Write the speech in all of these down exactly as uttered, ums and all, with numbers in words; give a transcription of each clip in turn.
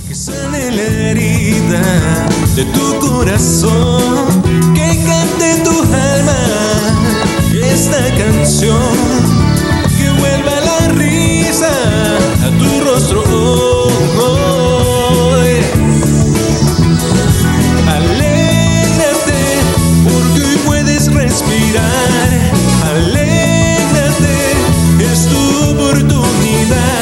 Que sane la herida de tu corazón, que cante tu alma esta canción, que vuelva la risa a tu rostro hoy. Alégrate porque hoy puedes respirar, alégrate, es tu oportunidad,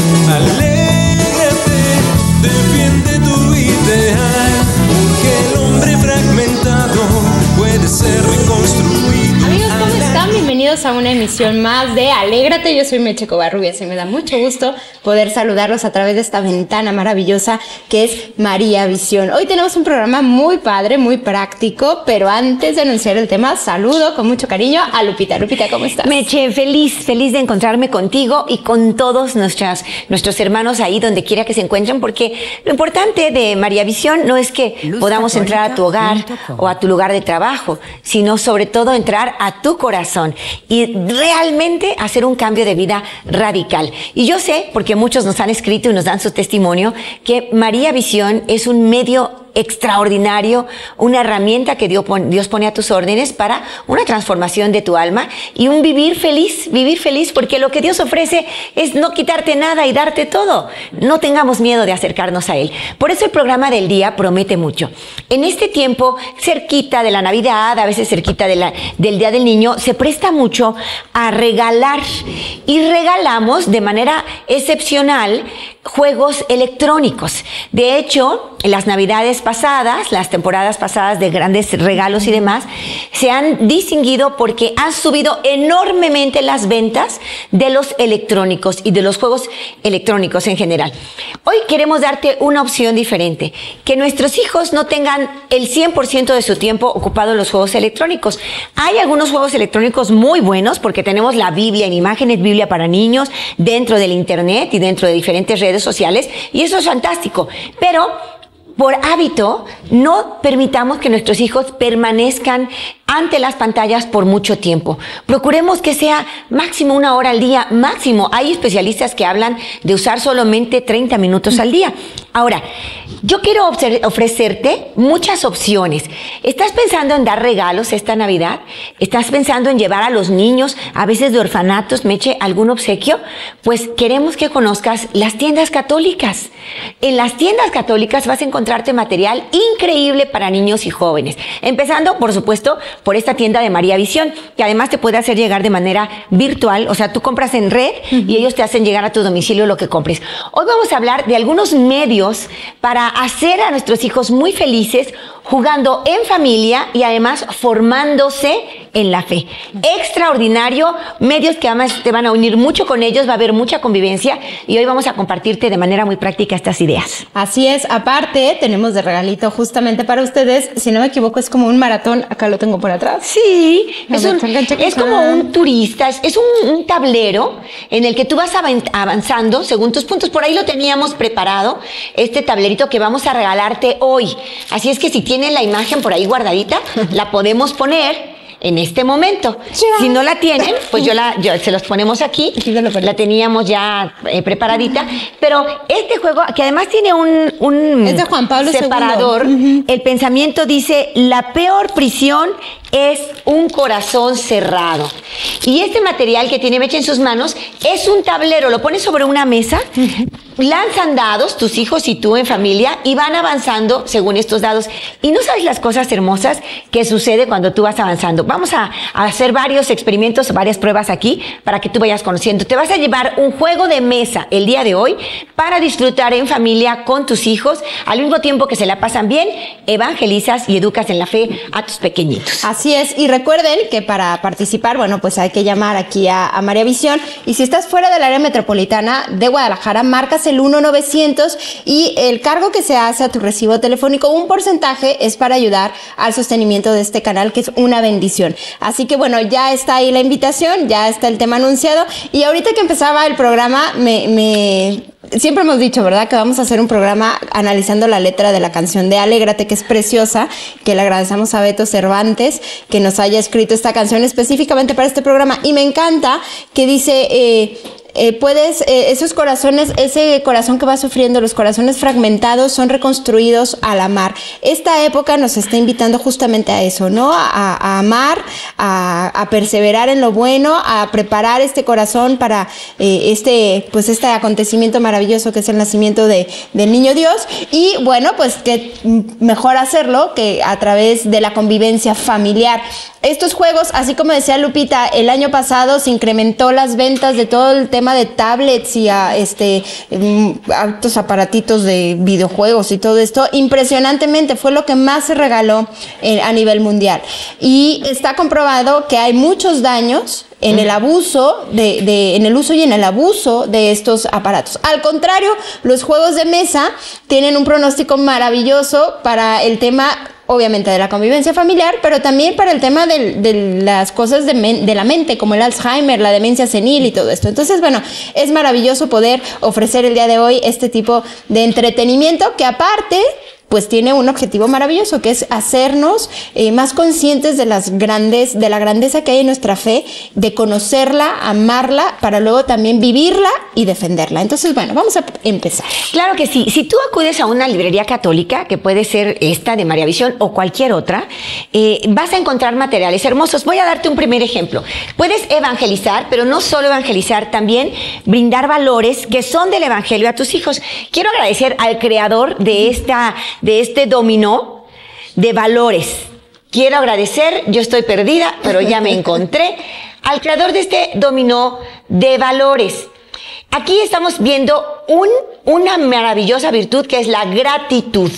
alégrate, defiende tu ideal, porque el hombre fragmentado puede ser reconstruido. Amigos, ¿cómo están? Bienvenidos a una emisión más de Alégrate. Yo soy Meche Covarrubias y me da mucho gusto poder saludarlos a través de esta ventana maravillosa que es María Visión. Hoy tenemos un programa muy padre, muy práctico, pero antes de anunciar el tema, saludo con mucho cariño a Lupita. Lupita, ¿cómo estás? Meche, feliz, feliz de encontrarme contigo y con todos nuestras, nuestros hermanos ahí donde quiera que se encuentren, porque lo importante de María Visión no es que Luz podamos entrar a tu hogar o a tu lugar de trabajo, sino sobre todo entrar a tu corazón y realmente hacer un cambio de vida radical. Y yo sé, porque muchos nos han escrito y nos dan su testimonio, que María Visión es un medio extraordinario, una herramienta que Dios pone a tus órdenes para una transformación de tu alma y un vivir feliz, vivir feliz, porque lo que Dios ofrece es no quitarte nada y darte todo. No tengamos miedo de acercarnos a Él. Por eso el programa del día promete mucho. En este tiempo, cerquita de la Navidad, a veces cerquita de la, del Día del Niño, se presta mucho a regalar y regalamos de manera excepcional juegos electrónicos. De hecho, en las Navidades pasadas, las temporadas pasadas de grandes regalos y demás, se han distinguido porque han subido enormemente las ventas de los electrónicos y de los juegos electrónicos en general. Hoy queremos darte una opción diferente, que nuestros hijos no tengan el cien por ciento de su tiempo ocupado en los juegos electrónicos. Hay algunos juegos electrónicos muy buenos porque tenemos la Biblia en imágenes, Biblia para niños, dentro del internet y dentro de diferentes redes sociales, y eso es fantástico, pero por hábito no permitamos que nuestros hijos permanezcan ante las pantallas por mucho tiempo. Procuremos que sea máximo una hora al día, máximo. Hay especialistas que hablan de usar solamente treinta minutos al día. Ahora, yo quiero ofrecerte muchas opciones. ¿Estás pensando en dar regalos esta Navidad? ¿Estás pensando en llevar a los niños, a veces de orfanatos, Meche, algún obsequio? Pues queremos que conozcas las tiendas católicas. En las tiendas católicas vas a encontrarte material increíble para niños y jóvenes. Empezando, por supuesto, por esta tienda de María Visión, que además te puede hacer llegar de manera virtual. O sea, tú compras en red y ellos te hacen llegar a tu domicilio lo que compres. Hoy vamos a hablar de algunos medios para hacer a nuestros hijos muy felices, jugando en familia y además formándose en la fe. Extraordinario, medios que además te van a unir mucho con ellos, va a haber mucha convivencia y hoy vamos a compartirte de manera muy práctica estas ideas. Así es, aparte tenemos de regalito justamente para ustedes, si no me equivoco es como un maratón, acá lo tengo por atrás. Sí, es, un, es como un turista, es, es un, un tablero en el que tú vas avanzando según tus puntos. Por ahí lo teníamos preparado, este tablerito que vamos a regalarte hoy. Así es que si tienes la imagen por ahí guardadita, la podemos poner en este momento. Si no la tienen, pues yo la yo, se los ponemos aquí. La teníamos ya eh, preparadita. Pero este juego, que además tiene un, un es de Juan Pablo separador, uh-huh. El pensamiento dice: la peor prisión es un corazón cerrado. Y este material que tiene Meche en sus manos es un tablero. Lo pones sobre una mesa, uh-huh. Lanzan dados, tus hijos y tú en familia, y van avanzando según estos dados. Y no sabes las cosas hermosas que sucede cuando tú vas avanzando. Vamos a, a hacer varios experimentos, varias pruebas aquí para que tú vayas conociendo. Te vas a llevar un juego de mesa el día de hoy para disfrutar en familia con tus hijos. Al mismo tiempo que se la pasan bien, evangelizas y educas en la fe a tus pequeñitos. Así es. Y recuerden que para participar, bueno, pues hay que llamar aquí a, a María Visión. Y si estás fuera del área metropolitana de Guadalajara, marcas el uno novecientos y el cargo que se hace a tu recibo telefónico, un porcentaje es para ayudar al sostenimiento de este canal, que es una bendición. Así que bueno, ya está ahí la invitación, ya está el tema anunciado. Y ahorita que empezaba el programa, me... me siempre hemos dicho, ¿verdad?, que vamos a hacer un programa analizando la letra de la canción de Alégrate, que es preciosa, que le agradecemos a Beto Cervantes que nos haya escrito esta canción específicamente para este programa. Y me encanta que dice... Eh, eh, puedes, eh, esos corazones, ese corazón que va sufriendo, los corazones fragmentados son reconstruidos al amar. Esta época nos está invitando justamente a eso, ¿no? A, a amar, a, a perseverar en lo bueno, a preparar este corazón para eh, este, pues este acontecimiento maravilloso que es el nacimiento de, del niño Dios. Y bueno, pues que mejor hacerlo que a través de la convivencia familiar. Estos juegos, así como decía Lupita, el año pasado se incrementó las ventas de todo el tema de tablets y a, este, altos aparatitos de videojuegos y todo esto. Impresionantemente, fue lo que más se regaló eh, a nivel mundial. Y está comprobado que hay muchos daños en el abuso de, de, en el uso y en el abuso de estos aparatos. Al contrario, los juegos de mesa tienen un pronóstico maravilloso para el tema, obviamente, de la convivencia familiar, pero también para el tema de, de las cosas de, men, de la mente, como el Alzheimer, la demencia senil y todo esto. Entonces, bueno, es maravilloso poder ofrecer el día de hoy este tipo de entretenimiento que aparte pues tiene un objetivo maravilloso, que es hacernos eh, más conscientes de las grandes, de la grandeza que hay en nuestra fe, de conocerla, amarla, para luego también vivirla y defenderla. Entonces, bueno, vamos a empezar. Claro que sí. Si tú acudes a una librería católica, que puede ser esta de María Visión o cualquier otra, eh, vas a encontrar materiales hermosos. Voy a darte un primer ejemplo. Puedes evangelizar, pero no solo evangelizar, también brindar valores que son del evangelio a tus hijos. Quiero agradecer al creador de esta de este dominó de valores. Quiero agradecer, yo estoy perdida, pero ya me encontré, al creador de este dominó de valores. Aquí estamos viendo un, una maravillosa virtud que es la gratitud.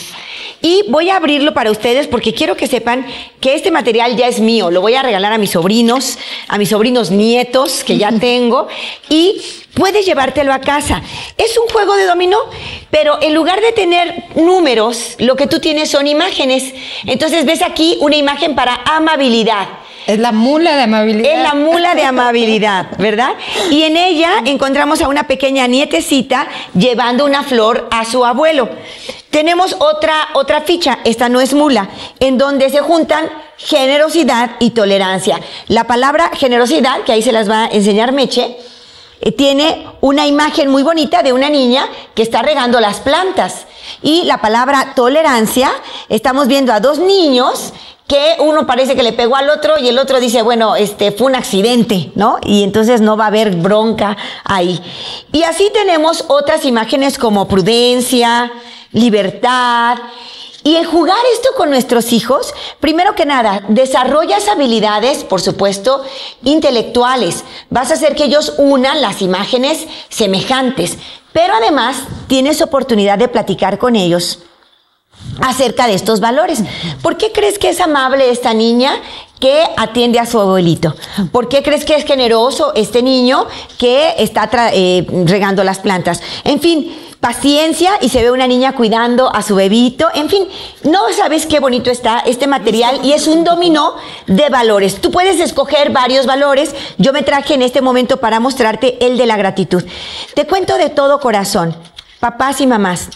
Y voy a abrirlo para ustedes porque quiero que sepan que este material ya es mío. Lo voy a regalar a mis sobrinos, a mis sobrinos nietos que ya tengo, y puedes llevártelo a casa. Es un juego de dominó, pero en lugar de tener números, lo que tú tienes son imágenes. Entonces ves aquí una imagen para amabilidad. Es la mula de amabilidad. Es la mula de amabilidad, ¿verdad? Y en ella encontramos a una pequeña nietecita llevando una flor a su abuelo. Tenemos otra, otra ficha, esta no es mula, en donde se juntan generosidad y tolerancia. La palabra generosidad, que ahí se las va a enseñar Meche, eh, tiene una imagen muy bonita de una niña que está regando las plantas. Y la palabra tolerancia, estamos viendo a dos niños que uno parece que le pegó al otro y el otro dice, bueno, este fue un accidente, ¿no? Y entonces no va a haber bronca ahí. Y así tenemos otras imágenes como prudencia, libertad. Y en jugar esto con nuestros hijos, primero que nada, desarrollas habilidades, por supuesto, intelectuales. Vas a hacer que ellos unan las imágenes semejantes, pero además tienes oportunidad de platicar con ellos acerca de estos valores. ¿Por qué crees que es amable esta niña que atiende a su abuelito? ¿Por qué crees que es generoso este niño que está eh, regando las plantas? En fin, paciencia, y se ve una niña cuidando a su bebito. En fin, no sabes qué bonito está este material, y es un dominó de valores. Tú puedes escoger varios valores. Yo me traje en este momento para mostrarte el de la gratitud. Te cuento de todo corazón, papás y mamás,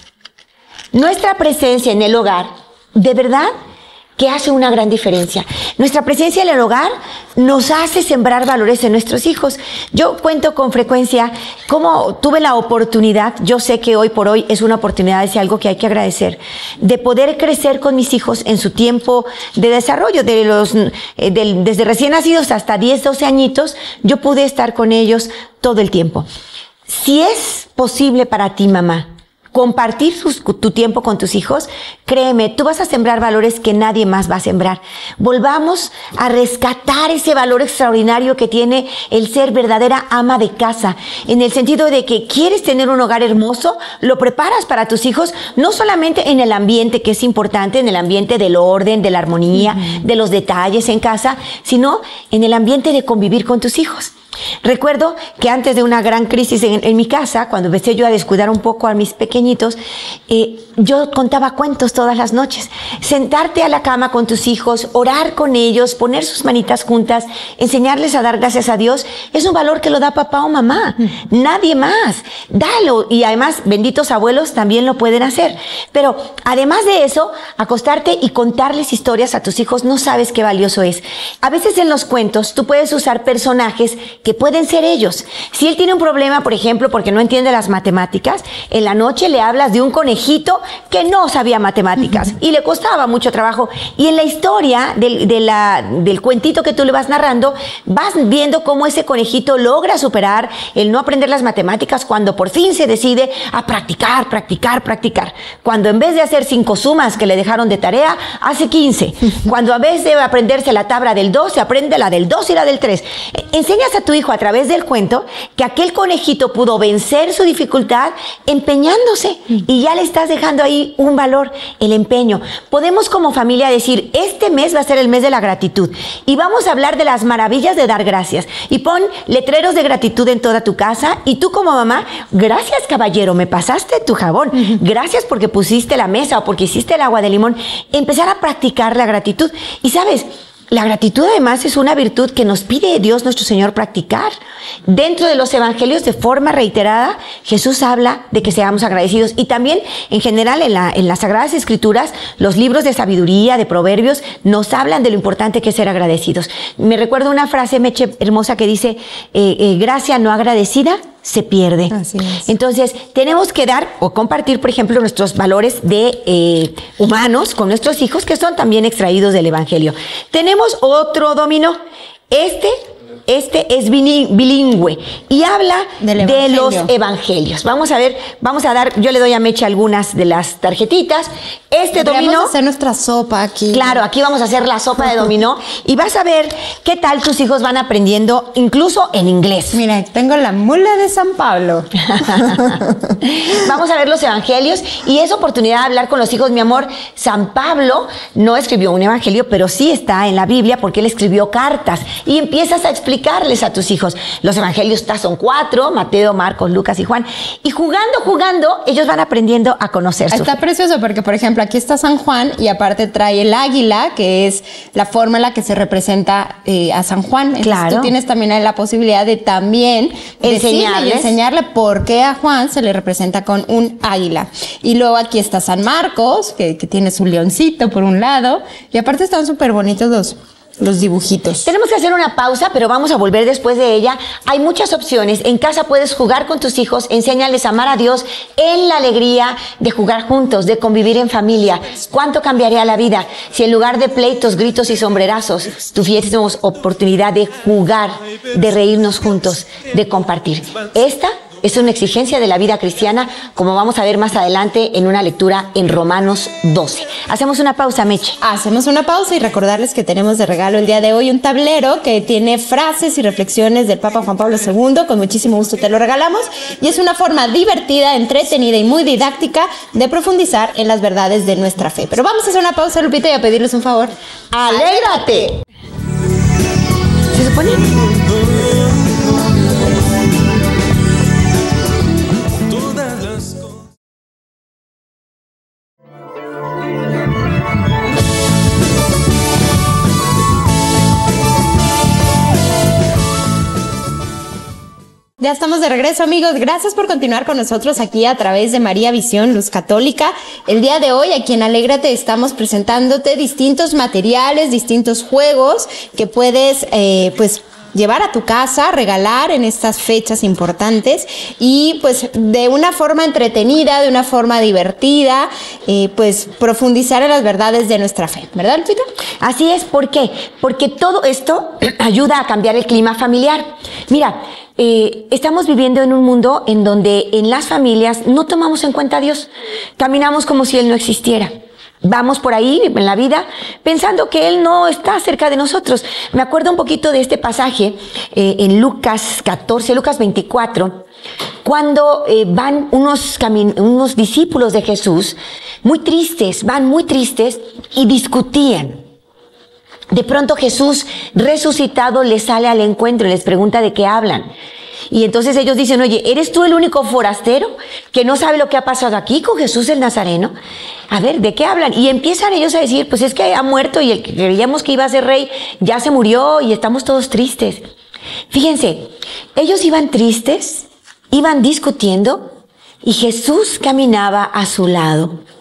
nuestra presencia en el hogar, de verdad, que hace una gran diferencia. Nuestra presencia en el hogar nos hace sembrar valores en nuestros hijos. Yo cuento con frecuencia cómo tuve la oportunidad, yo sé que hoy por hoy es una oportunidad, es algo que hay que agradecer, de poder crecer con mis hijos en su tiempo de desarrollo, de los, eh, del, desde recién nacidos hasta diez, doce añitos, yo pude estar con ellos todo el tiempo. Si es posible para ti, mamá, compartir sus, tu tiempo con tus hijos, créeme, tú vas a sembrar valores que nadie más va a sembrar. Volvamos a rescatar ese valor extraordinario que tiene el ser verdadera ama de casa, en el sentido de que quieres tener un hogar hermoso, lo preparas para tus hijos, no solamente en el ambiente, que es importante, en el ambiente del orden, de la armonía, uh-huh. de los detalles en casa, sino en el ambiente de convivir con tus hijos. Recuerdo que antes de una gran crisis en, en mi casa, cuando empecé yo a descuidar un poco a mis pequeñitos, eh, yo contaba cuentos todas las noches. Sentarte a la cama con tus hijos, orar con ellos, poner sus manitas juntas, enseñarles a dar gracias a Dios, es un valor que lo da papá o mamá, nadie más. Dalo, y además benditos abuelos también lo pueden hacer. Pero además de eso, acostarte y contarles historias a tus hijos, no sabes qué valioso es. A veces en los cuentos tú puedes usar personajes que pueden ser ellos. Si él tiene un problema, por ejemplo, porque no entiende las matemáticas, en la noche le hablas de un conejito que no sabía matemáticas y le costaba mucho trabajo. Y en la historia del, de la, del cuentito que tú le vas narrando, vas viendo cómo ese conejito logra superar el no aprender las matemáticas cuando por fin se decide a practicar, practicar, practicar. Cuando en vez de hacer cinco sumas que le dejaron de tarea, hace quince. Cuando a vez de aprenderse la tabla del dos, se aprende la del dos y la del tres. Enseñas a tu hijo a través del cuento que aquel conejito pudo vencer su dificultad empeñándose y ya le estás dejando ahí un valor, el empeño. Podemos como familia decir, este mes va a ser el mes de la gratitud y vamos a hablar de las maravillas de dar gracias. Y pon letreros de gratitud en toda tu casa y tú como mamá, gracias caballero, me pasaste tu jabón, gracias porque pusiste la mesa o porque hiciste el agua de limón. Empezar a practicar la gratitud. Y sabes, la gratitud además es una virtud que nos pide Dios nuestro Señor practicar. Dentro de los evangelios de forma reiterada, Jesús habla de que seamos agradecidos. Y también en general en, la, en las Sagradas Escrituras, los libros de sabiduría, de proverbios, nos hablan de lo importante que es ser agradecidos. Me recuerdo una frase, Meche, hermosa que dice, eh, eh, gracia no agradecida se pierde. Así es. Entonces, tenemos que dar o compartir, por ejemplo, nuestros valores de eh, humanos con nuestros hijos, que son también extraídos del Evangelio. Tenemos otro dominó. Este, este es bilingüe y habla de los evangelios. Vamos a ver, vamos a dar, yo le doy a Meche algunas de las tarjetitas. Este dominó. Vamos a hacer nuestra sopa aquí. Claro, aquí vamos a hacer la sopa de dominó y vas a ver qué tal tus hijos van aprendiendo, incluso en inglés. Mira, tengo la mula de San Pablo. Vamos a ver los evangelios y es oportunidad de hablar con los hijos. Mi amor, San Pablo no escribió un evangelio, pero sí está en la Biblia porque él escribió cartas y empiezas a explicarles a tus hijos. Los evangelios son cuatro, Mateo, Marcos, Lucas y Juan. Y jugando, jugando, ellos van aprendiendo a conocer su Está fe. precioso porque, por ejemplo, aquí está San Juan y aparte trae el águila, que es la forma en la que se representa eh, a San Juan. Entonces, Claro. tú tienes también ahí la posibilidad de también decirle y Enseñarles. enseñarle por qué a Juan se le representa con un águila. Y luego aquí está San Marcos, que, que tiene su leoncito por un lado. Y aparte están súper bonitos los, los dibujitos. Tenemos que hacer una pausa, pero vamos a volver después de ella. Hay muchas opciones. En casa puedes jugar con tus hijos, enséñales a amar a Dios en la alegría de jugar juntos, de convivir en familia. ¿Cuánto cambiaría la vida si en lugar de pleitos, gritos y sombrerazos tuviésemos oportunidad de jugar, de reírnos juntos, de compartir? Esta es una exigencia de la vida cristiana, como vamos a ver más adelante en una lectura en Romanos doce. Hacemos una pausa, Meche. Hacemos una pausa y recordarles que tenemos de regalo el día de hoy un tablero que tiene frases y reflexiones del Papa Juan Pablo segundo. Con muchísimo gusto te lo regalamos y es una forma divertida, entretenida y muy didáctica de profundizar en las verdades de nuestra fe. Pero vamos a hacer una pausa, Lupita, y a pedirles un favor. ¡Alégrate! ¿Se supone? Todas las cosas. Ya estamos de regreso, amigos. Gracias por continuar con nosotros aquí a través de María Visión, Luz Católica. El día de hoy, aquí en Alégrate, estamos presentándote distintos materiales, distintos juegos que puedes, eh, pues, llevar a tu casa, regalar en estas fechas importantes y pues de una forma entretenida, de una forma divertida, eh, pues profundizar en las verdades de nuestra fe, ¿verdad, Lupita? Así es, ¿por qué? Porque todo esto ayuda a cambiar el clima familiar. Mira, eh, estamos viviendo en un mundo en donde en las familias no tomamos en cuenta a Dios, caminamos como si Él no existiera. Vamos por ahí en la vida pensando que Él no está cerca de nosotros. Me acuerdo un poquito de este pasaje eh, en Lucas catorce, Lucas veinticuatro, cuando eh, van unos, unos discípulos de Jesús muy tristes, van muy tristes y discutían. De pronto Jesús resucitado les sale al encuentro y les pregunta de qué hablan. Y entonces ellos dicen, oye, ¿eres tú el único forastero que no sabe lo que ha pasado aquí con Jesús el Nazareno? A ver, ¿de qué hablan? Y empiezan ellos a decir, pues es que ha muerto y el que creíamos que iba a ser rey ya se murió y estamos todos tristes. Fíjense, ellos iban tristes, iban discutiendo y Jesús caminaba a su lado.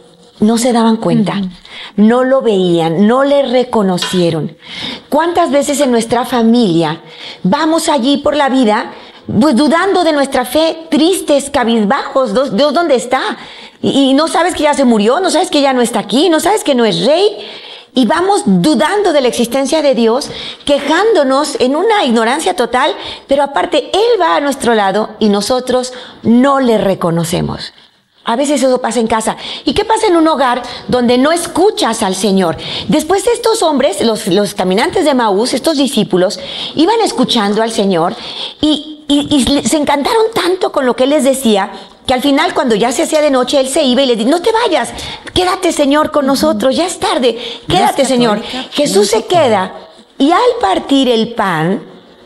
no se daban cuenta, uh-huh. no lo veían, no le reconocieron. ¿Cuántas veces en nuestra familia vamos allí por la vida pues dudando de nuestra fe, tristes, cabizbajos? Dios, Dios ¿dónde está? Y, y no sabes que ya se murió, no sabes que ya no está aquí, no sabes que no es rey. Y vamos dudando de la existencia de Dios, quejándonos en una ignorancia total, pero aparte Él va a nuestro lado y nosotros no le reconocemos. A veces eso pasa en casa. ¿Y qué pasa en un hogar donde no escuchas al Señor? Después estos hombres, los, los caminantes de Emaús, estos discípulos, iban escuchando al Señor y, y, y se encantaron tanto con lo que Él les decía, que al final cuando ya se hacía de noche, Él se iba y les dice, no te vayas, quédate Señor con nosotros, ya es tarde, quédate Señor. Jesús se queda y al partir el pan,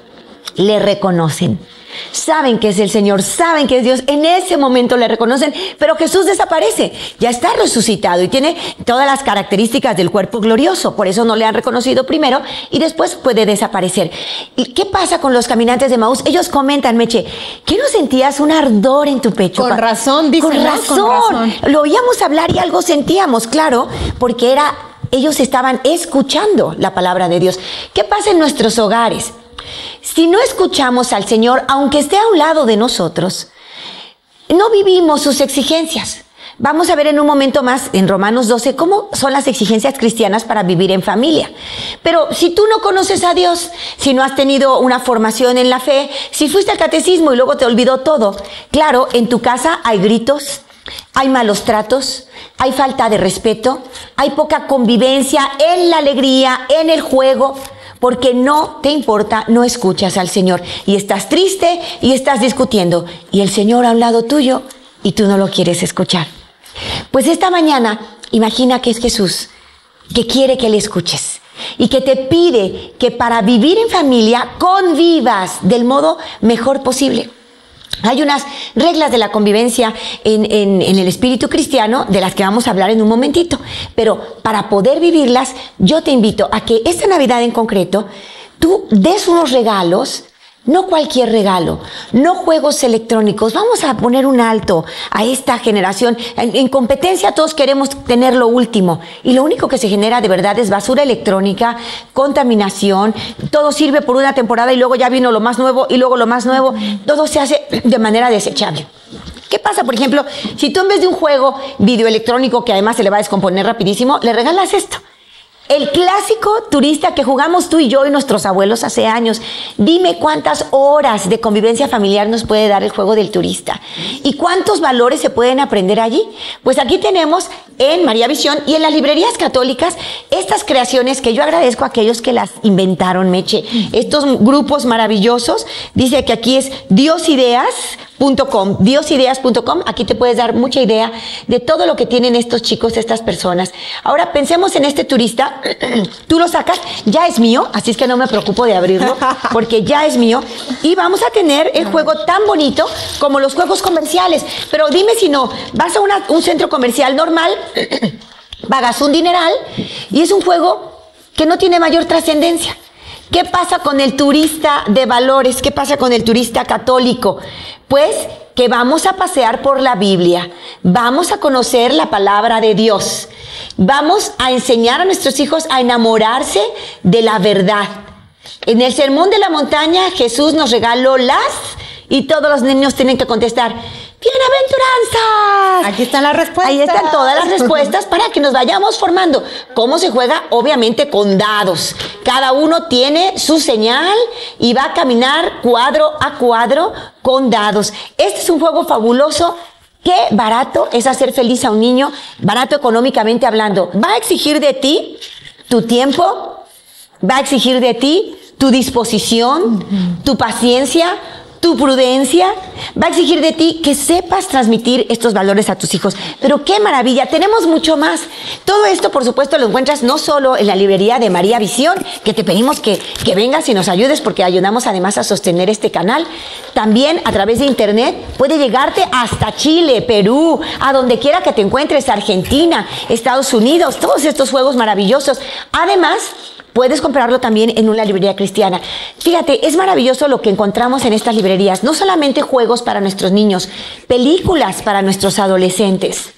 le reconocen. Saben que es el Señor, saben que es Dios, en ese momento le reconocen, pero Jesús desaparece, ya está resucitado y tiene todas las características del cuerpo glorioso, por eso no le han reconocido primero y después puede desaparecer. ¿Y qué pasa con los caminantes de Emaús? Ellos comentan, Meche, ¿qué no sentías un ardor en tu pecho? Con razón, dicen. Con razón, con razón. Lo oíamos hablar y algo sentíamos, claro, porque era, ellos estaban escuchando la palabra de Dios. ¿Qué pasa en nuestros hogares? Si no escuchamos al Señor, aunque esté a un lado de nosotros, no vivimos sus exigencias. Vamos a ver en un momento más, en Romanos doce, cómo son las exigencias cristianas para vivir en familia. Pero si tú no conoces a Dios, si no has tenido una formación en la fe, si fuiste al catecismo y luego te olvidó todo, claro, en tu casa hay gritos, hay malos tratos, hay falta de respeto, hay poca convivencia en la alegría, en el juego, porque no te importa, no escuchas al Señor y estás triste y estás discutiendo y el Señor a un lado tuyo y tú no lo quieres escuchar. Pues esta mañana imagina que es Jesús que quiere que le escuches y que te pide que para vivir en familia convivas del modo mejor posible. Hay unas reglas de la convivencia en, en, en el espíritu cristiano de las que vamos a hablar en un momentito, pero para poder vivirlas yo te invito a que esta Navidad en concreto tú des unos regalos, no cualquier regalo, no juegos electrónicos. Vamos a poner un alto a esta generación. En, en competencia todos queremos tener lo último y lo único que se genera de verdad es basura electrónica, contaminación, todo sirve por una temporada y luego ya vino lo más nuevo y luego lo más nuevo, todo se hace de manera desechable. ¿Qué pasa, por ejemplo, si tú en vez de un juego videoelectrónico que además se le va a descomponer rapidísimo, le regalas esto? El clásico turista que jugamos tú y yo y nuestros abuelos hace años. Dime cuántas horas de convivencia familiar nos puede dar el juego del turista y cuántos valores se pueden aprender allí. Pues aquí tenemos en María Visión y en las librerías católicas estas creaciones que yo agradezco a aquellos que las inventaron, Meche. Estos grupos maravillosos. Dice que aquí es diosideas punto com, diosideas punto com. Aquí te puedes dar mucha idea de todo lo que tienen estos chicos, estas personas. Ahora pensemos en este turista. Tú lo sacas, ya es mío, así es que no me preocupo de abrirlo porque ya es mío y vamos a tener el juego tan bonito como los juegos comerciales. Pero dime si no, vas a una, un centro comercial normal, pagas un dineral y es un juego que no tiene mayor trascendencia. ¿Qué pasa con el turista de valores? ¿Qué pasa con el turista católico? Pues que vamos a pasear por la Biblia, vamos a conocer la palabra de Dios, vamos a enseñar a nuestros hijos a enamorarse de la verdad. En el Sermón de la Montaña Jesús nos regaló las y todos los niños tienen que contestar ¡bienaventuranzas! Aquí están las respuestas. Ahí están todas las respuestas para que nos vayamos formando. ¿Cómo se juega? Obviamente con dados. Cada uno tiene su señal y va a caminar cuadro a cuadro con dados. Este es un juego fabuloso. Qué barato es hacer feliz a un niño, barato económicamente hablando. Va a exigir de ti tu tiempo, va a exigir de ti tu disposición, uh-huh. tu paciencia, tu prudencia, va a exigir de ti que sepas transmitir estos valores a tus hijos. Pero qué maravilla, tenemos mucho más. Todo esto, por supuesto, lo encuentras no solo en la librería de María Visión, que te pedimos que, que vengas y nos ayudes porque ayudamos además a sostener este canal. También a través de internet puede llegarte hasta Chile, Perú, a donde quiera que te encuentres, Argentina, Estados Unidos, todos estos juegos maravillosos. Además, puedes comprarlo también en una librería cristiana. Fíjate, es maravilloso lo que encontramos en estas librerías. No solamente juegos para nuestros niños, películas para nuestros adolescentes,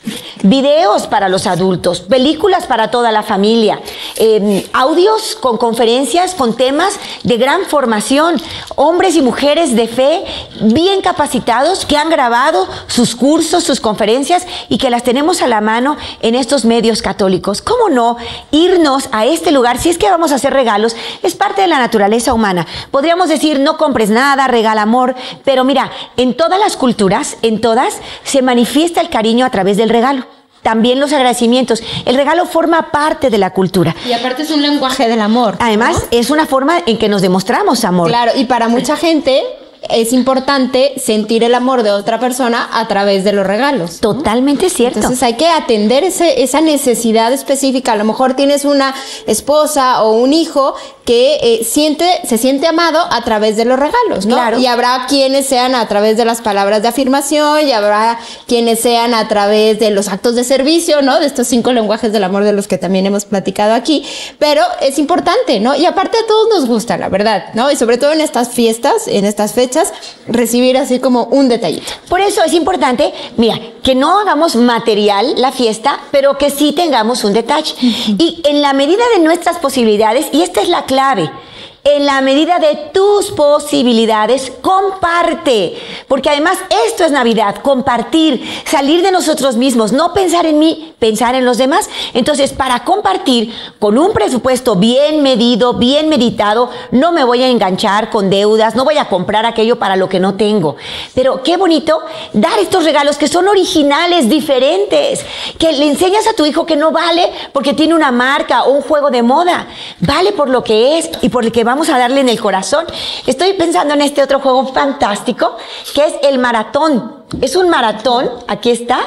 videos para los adultos, películas para toda la familia, eh, audios con conferencias, con temas de gran formación, hombres y mujeres de fe bien capacitados que han grabado sus cursos, sus conferencias y que las tenemos a la mano en estos medios católicos. ¿Cómo no irnos a este lugar? Si es que vamos a hacer regalos, es parte de la naturaleza humana. Podríamos decir, no compres nada, regala amor, pero mira, en todas las culturas, en todas, se manifiesta el cariño a través del regalo. También los agradecimientos. El regalo forma parte de la cultura. Y aparte es un lenguaje del amor. Además, ¿no? Es una forma en que nos demostramos amor. Claro, y para mucha gente es importante sentir el amor de otra persona a través de los regalos, ¿no? Totalmente cierto. Entonces hay que atender ese, esa necesidad específica. A lo mejor tienes una esposa o un hijo que eh, siente, se siente amado a través de los regalos, ¿no? Claro. Y habrá quienes sean a través de las palabras de afirmación, y habrá quienes sean a través de los actos de servicio, ¿no? De estos cinco lenguajes del amor de los que también hemos platicado aquí. Pero es importante, ¿no? Y aparte a todos nos gusta, la verdad, ¿no? Y sobre todo en estas fiestas, en estas fechas, recibir así como un detallito. Por eso es importante, mira, que no hagamos material la fiesta, pero que sí tengamos un detalle. Y en la medida de nuestras posibilidades, y esta es la clave, en la medida de tus posibilidades, comparte. Porque además esto es Navidad, compartir, salir de nosotros mismos, no pensar en mí, pensar en los demás. Entonces, para compartir con un presupuesto bien medido, bien meditado, no me voy a enganchar con deudas, no voy a comprar aquello para lo que no tengo. Pero qué bonito dar estos regalos que son originales, diferentes, que le enseñas a tu hijo que no vale porque tiene una marca o un juego de moda, vale por lo que es y por el que vamos a darle en el corazón. Estoy pensando en este otro juego fantástico, que es el maratón. Es un maratón, aquí está,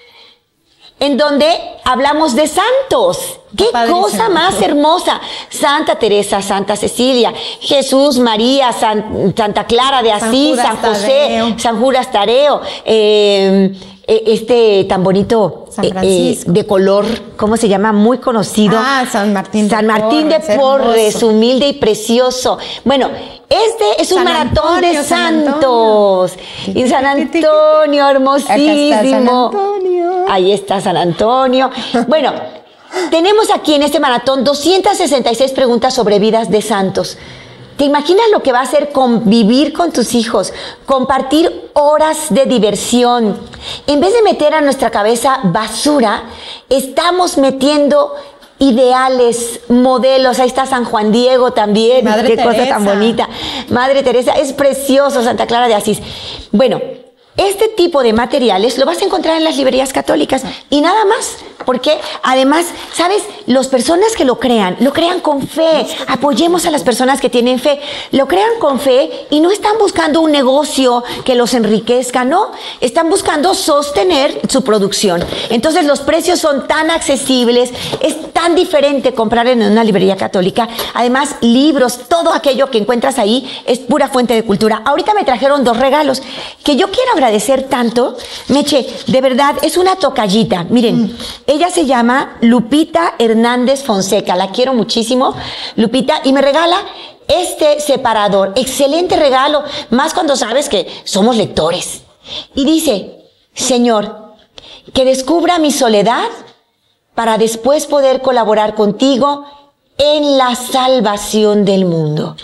en donde hablamos de santos. ¡Qué cosa más hermosa! Santa Teresa, Santa Cecilia, Jesús, María, San, Santa Clara de Asís, San, San José, Tadeo. San Judas Tadeo, eh, este tan bonito eh, eh, de color, ¿cómo se llama? Muy conocido. Ah, San Martín de San Martín de Porres, Porres humilde y precioso. Bueno, este es un San maratón Antonio, de santos. San y San Antonio, hermosísimo. Acá está San Antonio. Ahí está San Antonio. Bueno, tenemos aquí en este maratón doscientas sesenta y seis preguntas sobre vidas de santos. ¿Te imaginas lo que va a ser convivir con tus hijos? Compartir horas de diversión. En vez de meter a nuestra cabeza basura, estamos metiendo ideales, modelos. Ahí está San Juan Diego también. Madre Qué Teresa. Cosa tan bonita. Madre Teresa, es precioso, Santa Clara de Asís. Bueno, este tipo de materiales lo vas a encontrar en las librerías católicas y nada más, porque además, ¿sabes? Las personas que lo crean, lo crean con fe. Apoyemos a las personas que tienen fe. Lo crean con fe y no están buscando un negocio que los enriquezca, no. Están buscando sostener su producción. Entonces los precios son tan accesibles, es tan diferente comprar en una librería católica. Además, libros, todo aquello que encuentras ahí es pura fuente de cultura. Ahorita me trajeron dos regalos que yo quiero agradecer tanto. Meche, de verdad, es una tocallita. Miren, mm. ella se llama Lupita Hernández Fonseca. La quiero muchísimo, Lupita, y me regala este separador. Excelente regalo, más cuando sabes que somos lectores. Y dice, Señor, que descubra mi soledad para después poder colaborar contigo en la salvación del mundo.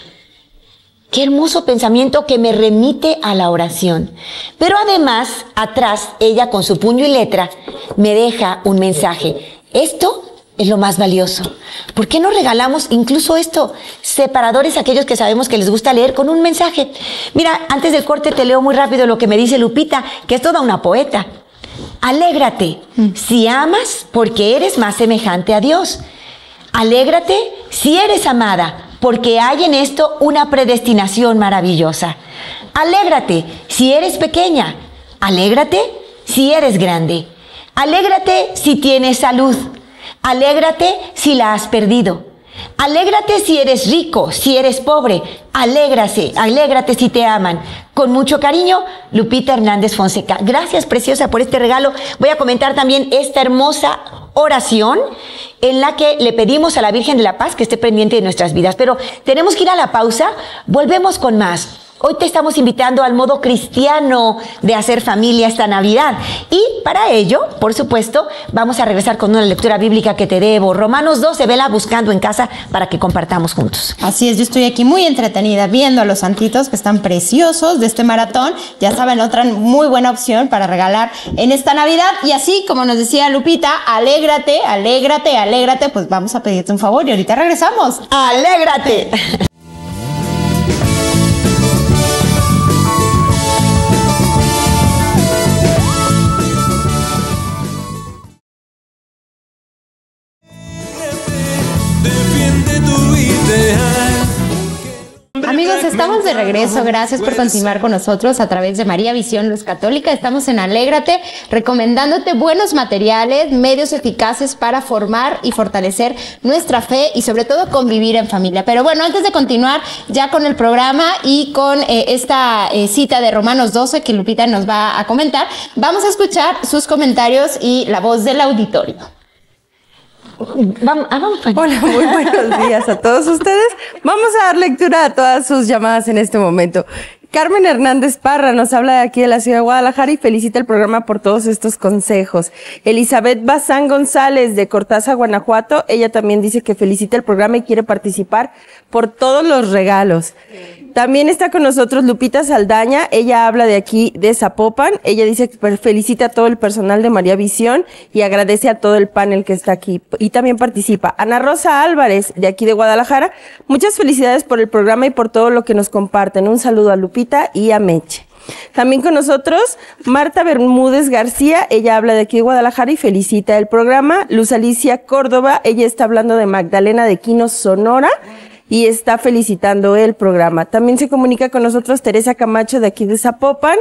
Qué hermoso pensamiento que me remite a la oración. Pero además, atrás, ella con su puño y letra, me deja un mensaje. Esto es lo más valioso. ¿Por qué no regalamos incluso esto? Separadores a aquellos que sabemos que les gusta leer con un mensaje. Mira, antes del corte te leo muy rápido lo que me dice Lupita, que es toda una poeta. Alégrate si amas porque eres más semejante a Dios. Alégrate si eres amada, porque hay en esto una predestinación maravillosa. Alégrate si eres pequeña. Alégrate si eres grande. Alégrate si tienes salud. Alégrate si la has perdido. Alégrate si eres rico, si eres pobre. Alégrate, alégrate si te aman. Con mucho cariño, Lupita Hernández Fonseca. Gracias, preciosa, por este regalo. Voy a comentar también esta hermosa oración en la que le pedimos a la Virgen de la Paz que esté pendiente de nuestras vidas. Pero tenemos que ir a la pausa. Volvemos con más. Hoy te estamos invitando al modo cristiano de hacer familia esta Navidad. Y para ello, por supuesto, vamos a regresar con una lectura bíblica que te debo. Romanos doce, vela buscando en casa para que compartamos juntos. Así es, yo estoy aquí muy entretenida viendo a los santitos que están preciosos de este maratón. Ya saben, otra muy buena opción para regalar en esta Navidad. Y así, como nos decía Lupita, alégrate, alégrate, alégrate. Pues vamos a pedirte un favor y ahorita regresamos. ¡Alégrate! Defiende tu ideal. Amigos, estamos de regreso. Gracias por continuar con nosotros a través de María Visión Luz Católica. Estamos en Alégrate, recomendándote buenos materiales, medios eficaces para formar y fortalecer nuestra fe y sobre todo convivir en familia. Pero bueno, antes de continuar ya con el programa y con eh, esta eh, cita de Romanos doce que Lupita nos va a comentar, vamos a escuchar sus comentarios y la voz del auditorio. Vamos, ah, vamos. Hola, muy buenos días a todos ustedes. Vamos a dar lectura a todas sus llamadas en este momento. Carmen Hernández Parra nos habla de aquí de la ciudad de Guadalajara y felicita el programa por todos estos consejos. Elizabeth Bazán González de Cortázar, Guanajuato, ella también dice que felicita el programa y quiere participar por todos los regalos. También está con nosotros Lupita Saldaña, ella habla de aquí de Zapopan, ella dice que felicita a todo el personal de María Visión y agradece a todo el panel que está aquí y también participa. Ana Rosa Álvarez de aquí de Guadalajara, muchas felicidades por el programa y por todo lo que nos comparten. Un saludo a Lupita y a Meche. También con nosotros Marta Bermúdez García, ella habla de aquí de Guadalajara y felicita el programa. Luz Alicia Córdoba, ella está hablando de Magdalena de Quino, Sonora, y está felicitando el programa. También se comunica con nosotros Teresa Camacho de aquí de Zapopan.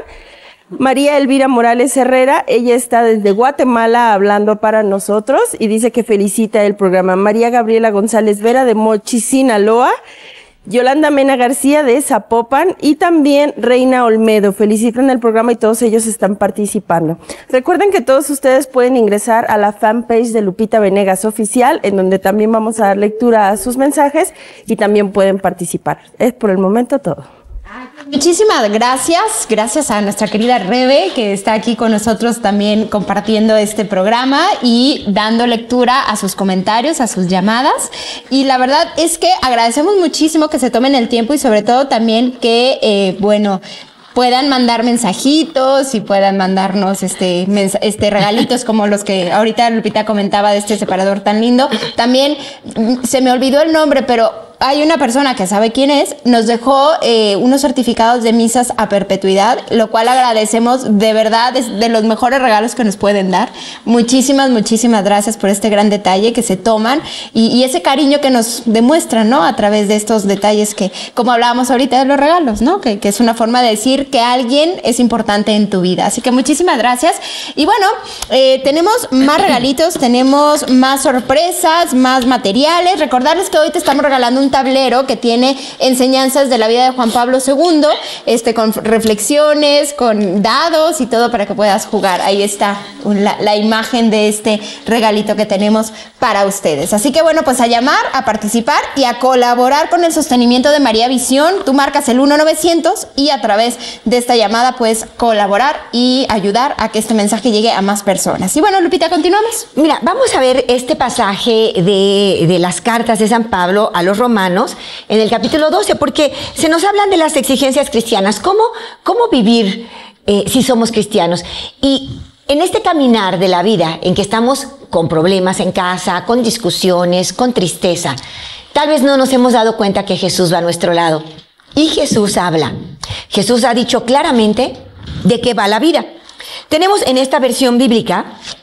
María Elvira Morales Herrera, ella está desde Guatemala hablando para nosotros y dice que felicita el programa. María Gabriela González Vera de Mochi, Sinaloa. Yolanda Mena García de Zapopan y también Reina Olmedo. Felicitan el programa y todos ellos están participando. Recuerden que todos ustedes pueden ingresar a la fanpage de Lupita Venegas Oficial, en donde también vamos a dar lectura a sus mensajes y también pueden participar. Es por el momento todo. Muchísimas gracias, gracias a nuestra querida Rebe que está aquí con nosotros también compartiendo este programa y dando lectura a sus comentarios, a sus llamadas, y la verdad es que agradecemos muchísimo que se tomen el tiempo y sobre todo también que, eh, bueno, puedan mandar mensajitos y puedan mandarnos este, mens este regalitos como los que ahorita Lupita comentaba de este separador tan lindo. También se me olvidó el nombre, pero hay una persona que sabe quién es, nos dejó eh, unos certificados de misas a perpetuidad, lo cual agradecemos, de verdad, es de los mejores regalos que nos pueden dar. Muchísimas, muchísimas gracias por este gran detalle que se toman y, y ese cariño que nos demuestran, ¿no? A través de estos detalles que, como hablábamos ahorita de los regalos, ¿no? Que, que es una forma de decir que alguien es importante en tu vida. Así que muchísimas gracias. Y bueno, eh, tenemos más regalitos, tenemos más sorpresas, más materiales. Recordarles que hoy te estamos regalando un tablero que tiene enseñanzas de la vida de Juan Pablo segundo, este, con reflexiones, con dados y todo para que puedas jugar. Ahí está la, la imagen de este regalito que tenemos para ustedes. Así que bueno, pues a llamar, a participar y a colaborar con el sostenimiento de María Visión. Tú marcas el uno novecientos y a través de esta llamada puedes colaborar y ayudar a que este mensaje llegue a más personas. Y bueno, Lupita, continuamos. Mira, vamos a ver este pasaje de, de las cartas de San Pablo a los romanos en el capítulo doce, porque se nos hablan de las exigencias cristianas, cómo, cómo vivir eh, si somos cristianos. Y en este caminar de la vida en que estamos con problemas en casa, con discusiones, con tristeza, tal vez no nos hemos dado cuenta que Jesús va a nuestro lado. Y Jesús habla. Jesús ha dicho claramente de qué va la vida. Tenemos en esta versión bíblica,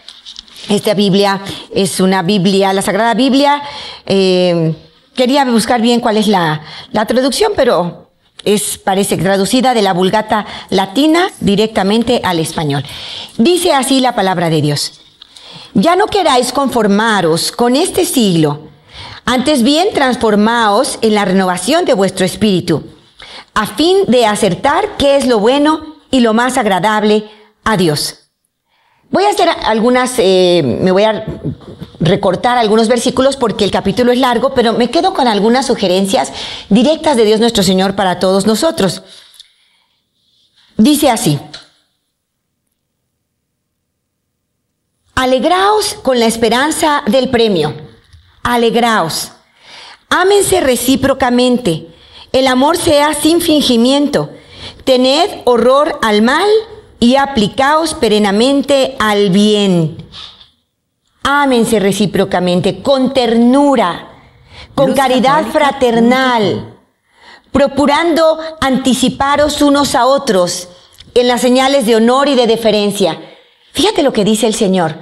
esta Biblia es una Biblia, la Sagrada Biblia, eh, quería buscar bien cuál es la, la traducción, pero es, parece traducida de la Vulgata latina directamente al español. Dice así la palabra de Dios. Ya no queráis conformaros con este siglo, antes bien transformaos en la renovación de vuestro espíritu, a fin de acertar qué es lo bueno y lo más agradable a Dios. Voy a hacer algunas, eh, me voy a recortar algunos versículos porque el capítulo es largo, pero me quedo con algunas sugerencias directas de Dios nuestro Señor para todos nosotros. Dice así: alegraos con la esperanza del premio. Alegraos. Ámense recíprocamente. El amor sea sin fingimiento. Tened horror al mal y aplicaos perenamente al bien. Ámense recíprocamente, con ternura, con Luz caridad fraternal, procurando anticiparos unos a otros en las señales de honor y de deferencia. Fíjate lo que dice el Señor.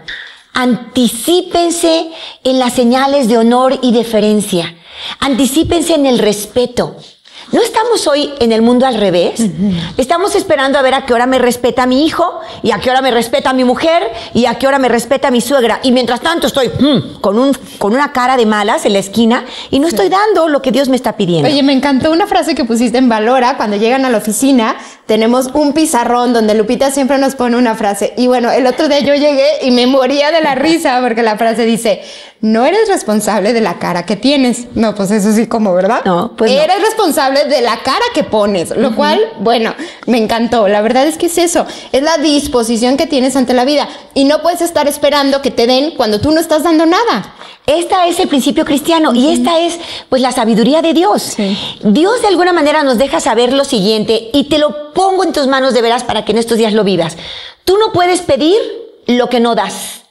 Anticípense en las señales de honor y deferencia. Anticípense en el respeto. ¿No estamos hoy en el mundo al revés? Uh-huh. Estamos esperando a ver a qué hora me respeta mi hijo, y a qué hora me respeta mi mujer, y a qué hora me respeta mi suegra. Y mientras tanto estoy hmm, con, un, con una cara de malas en la esquina y no sí. estoy dando lo que Dios me está pidiendo. Oye, me encantó una frase que pusiste en Valora. Cuando llegan a la oficina, tenemos un pizarrón donde Lupita siempre nos pone una frase. Y bueno, el otro día yo llegué y me moría de la risa porque la frase dice: no eres responsable de la cara que tienes. No, pues eso sí, como, ¿verdad? No, pues Eres no. responsable de la cara que pones, lo uh-huh. cual, bueno, me encantó. La verdad es que es eso, es la disposición que tienes ante la vida, y no puedes estar esperando que te den cuando tú no estás dando nada. Esta es el principio cristiano uh-huh. y esta es pues la sabiduría de Dios. Sí. Dios de alguna manera nos deja saber lo siguiente, y te lo pongo en tus manos de veras para que en estos días lo vivas. Tú no puedes pedir lo que no das.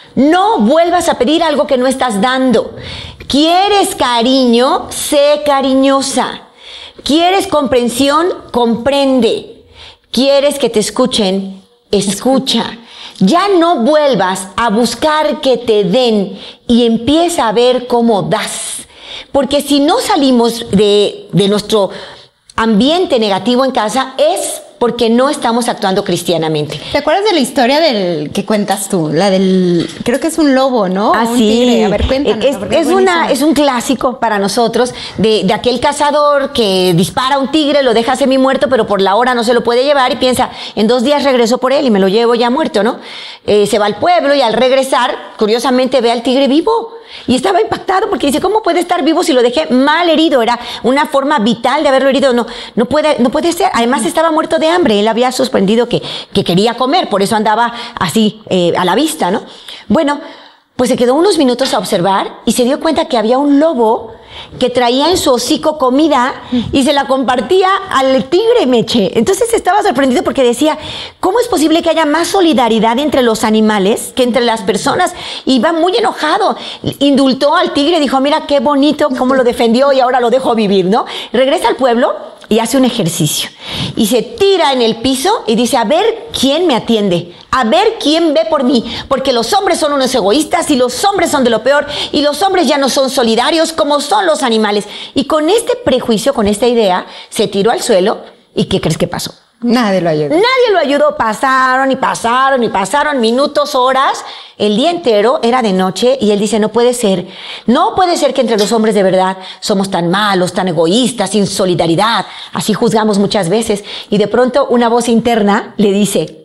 No vuelvas a pedir algo que no estás dando. ¿Quieres cariño? Sé cariñosa. ¿Quieres comprensión? Comprende. ¿Quieres que te escuchen? Escucha. Ya no vuelvas a buscar que te den y empieza a ver cómo das. Porque si no salimos de, de nuestro ambiente negativo en casa, es porque no estamos actuando cristianamente. ¿Te acuerdas de la historia del que cuentas tú? La del, creo que es un lobo, ¿no? Ah, un sí. tigre. A ver, cuéntanos. Es, es, una, es un clásico para nosotros de, de aquel cazador que dispara a un tigre, lo deja semi muerto, pero por la hora no se lo puede llevar y piensa, en dos días regreso por él y me lo llevo ya muerto, ¿no? Eh, se va al pueblo y al regresar, curiosamente ve al tigre vivo. Y estaba impactado porque dice, ¿cómo puede estar vivo si lo dejé mal herido? Era una forma vital de haberlo herido. No, no puede, no puede ser. Además estaba muerto de hambre. Él había suspendido que, que quería comer, por eso andaba así eh, a la vista, ¿no? Bueno, pues se quedó unos minutos a observar y se dio cuenta que había un lobo que traía en su hocico comida y se la compartía al tigre, Meche. Entonces estaba sorprendido porque decía, ¿cómo es posible que haya más solidaridad entre los animales que entre las personas? Y iba muy enojado. Indultó al tigre, dijo, mira qué bonito cómo lo defendió y ahora lo dejo vivir, ¿no? Regresa al pueblo y hace un ejercicio. Y se tira en el piso y dice, a ver quién me atiende, a ver quién ve por mí, porque los hombres son unos egoístas y los hombres son de lo peor y los hombres ya no son solidarios como son los animales. Y con este prejuicio, con esta idea, se tiró al suelo y ¿qué crees que pasó? Nadie lo ayudó. Nadie lo ayudó. Pasaron y pasaron y pasaron minutos, horas. El día entero era de noche y él dice, no puede ser. No puede ser que entre los hombres de verdad somos tan malos, tan egoístas, sin solidaridad. Así juzgamos muchas veces. Y de pronto una voz interna le dice,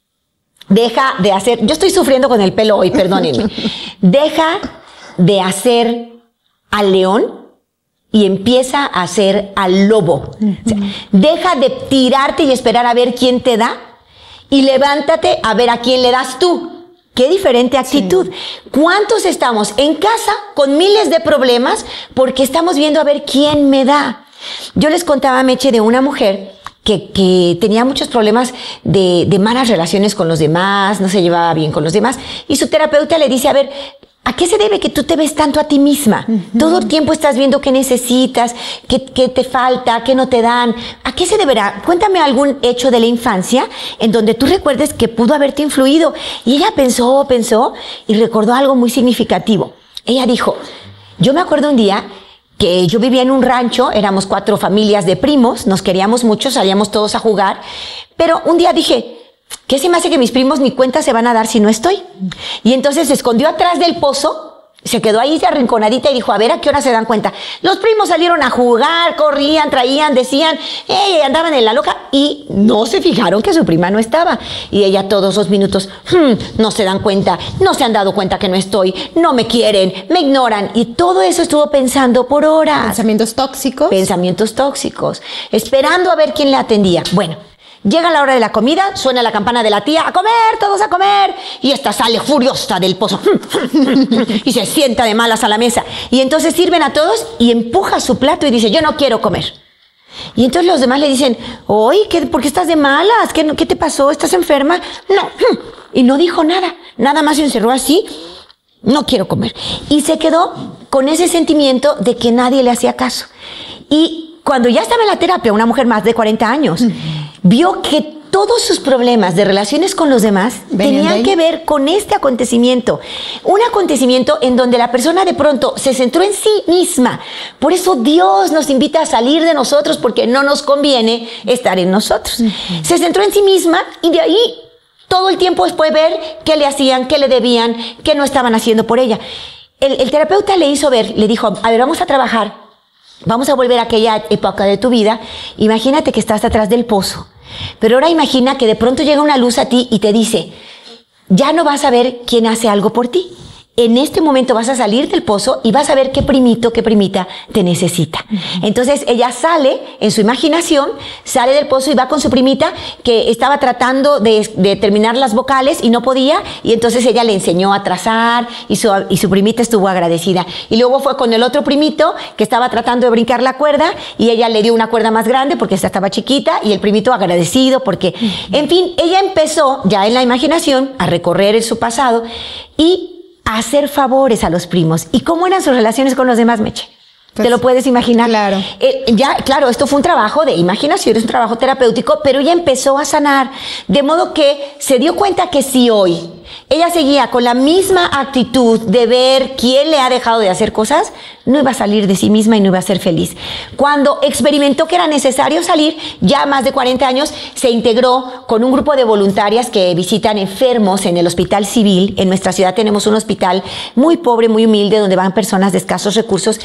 deja de hacer... Yo estoy sufriendo con el pelo hoy, perdónenme. Deja de hacer al león y empieza a hacer al lobo. Uh-huh. O sea, deja de tirarte y esperar a ver quién te da y levántate a ver a quién le das tú. Qué diferente actitud. Sí. ¿Cuántos estamos en casa con miles de problemas porque estamos viendo a ver quién me da? Yo les contaba, Meche, de una mujer que, que tenía muchos problemas de, de malas relaciones con los demás, no se llevaba bien con los demás, y su terapeuta le dice, a ver, ¿a qué se debe que tú te ves tanto a ti misma? Uh-huh. Todo el tiempo estás viendo qué necesitas, qué, qué te falta, qué no te dan. ¿A qué se deberá? Cuéntame algún hecho de la infancia en donde tú recuerdes que pudo haberte influido. Y ella pensó, pensó y recordó algo muy significativo. Ella dijo, yo me acuerdo un día que yo vivía en un rancho, éramos cuatro familias de primos, nos queríamos mucho, salíamos todos a jugar, pero un día dije, ¿qué se me hace que mis primos ni cuenta se van a dar si no estoy? Y entonces se escondió atrás del pozo, se quedó ahí arrinconadita y dijo, a ver a qué hora se dan cuenta. Los primos salieron a jugar, corrían, traían, decían, ¡eh! Andaban en la loca y no se fijaron que su prima no estaba. Y ella todos los minutos, hmm, no se dan cuenta, no se han dado cuenta que no estoy, no me quieren, me ignoran. Y todo eso estuvo pensando por horas. Pensamientos tóxicos. Pensamientos tóxicos, esperando a ver quién le atendía. Bueno, Llega la hora de la comida, suena la campana de la tía, ¡a comer, todos a comer! Y esta sale furiosa del pozo y se sienta de malas a la mesa. Y entonces sirven a todos y empuja su plato y dice, yo no quiero comer. Y entonces los demás le dicen, oye, ¿qué, ¿por qué estás de malas? ¿Qué, ¿Qué te pasó? ¿Estás enferma? No. Y no dijo nada, nada más se encerró así, no quiero comer. Y se quedó con ese sentimiento de que nadie le hacía caso. Y cuando ya estaba en la terapia, una mujer más de cuarenta años, vio que todos sus problemas de relaciones con los demás tenían que ver con este acontecimiento. Un acontecimiento en donde la persona de pronto se centró en sí misma. Por eso Dios nos invita a salir de nosotros, porque no nos conviene estar en nosotros. Uh-huh. Se centró en sí misma y de ahí todo el tiempo después ver qué le hacían, qué le debían, qué no estaban haciendo por ella. El, el terapeuta le hizo ver, le dijo, a ver, vamos a trabajar, vamos a volver a aquella época de tu vida. Imagínate que estás atrás del pozo. Pero ahora imagina que de pronto llega una luz a ti y te dice, ya no vas a ver quién hace algo por ti. En este momento vas a salir del pozo y vas a ver qué primito, qué primita te necesita. Entonces ella sale en su imaginación, sale del pozo y va con su primita que estaba tratando de, de terminar las vocales y no podía, y entonces ella le enseñó a trazar y su, y su primita estuvo agradecida. Y luego fue con el otro primito que estaba tratando de brincar la cuerda y ella le dio una cuerda más grande porque esta estaba chiquita y el primito agradecido porque, en fin, ella empezó ya en la imaginación a recorrer en su pasado y a hacer favores a los primos. ¿Y cómo eran sus relaciones con los demás, Meche? Pues, ¿te lo puedes imaginar? Claro. Eh, ya, claro, esto fue un trabajo de imaginación, es un trabajo terapéutico, pero ella empezó a sanar, de modo que se dio cuenta que si hoy ella seguía con la misma actitud de ver quién le ha dejado de hacer cosas, no iba a salir de sí misma y no iba a ser feliz. Cuando experimentó que era necesario salir, ya más de cuarenta años, se integró con un grupo de voluntarias que visitan enfermos en el Hospital Civil. En nuestra ciudad tenemos un hospital muy pobre, muy humilde, donde van personas de escasos recursos.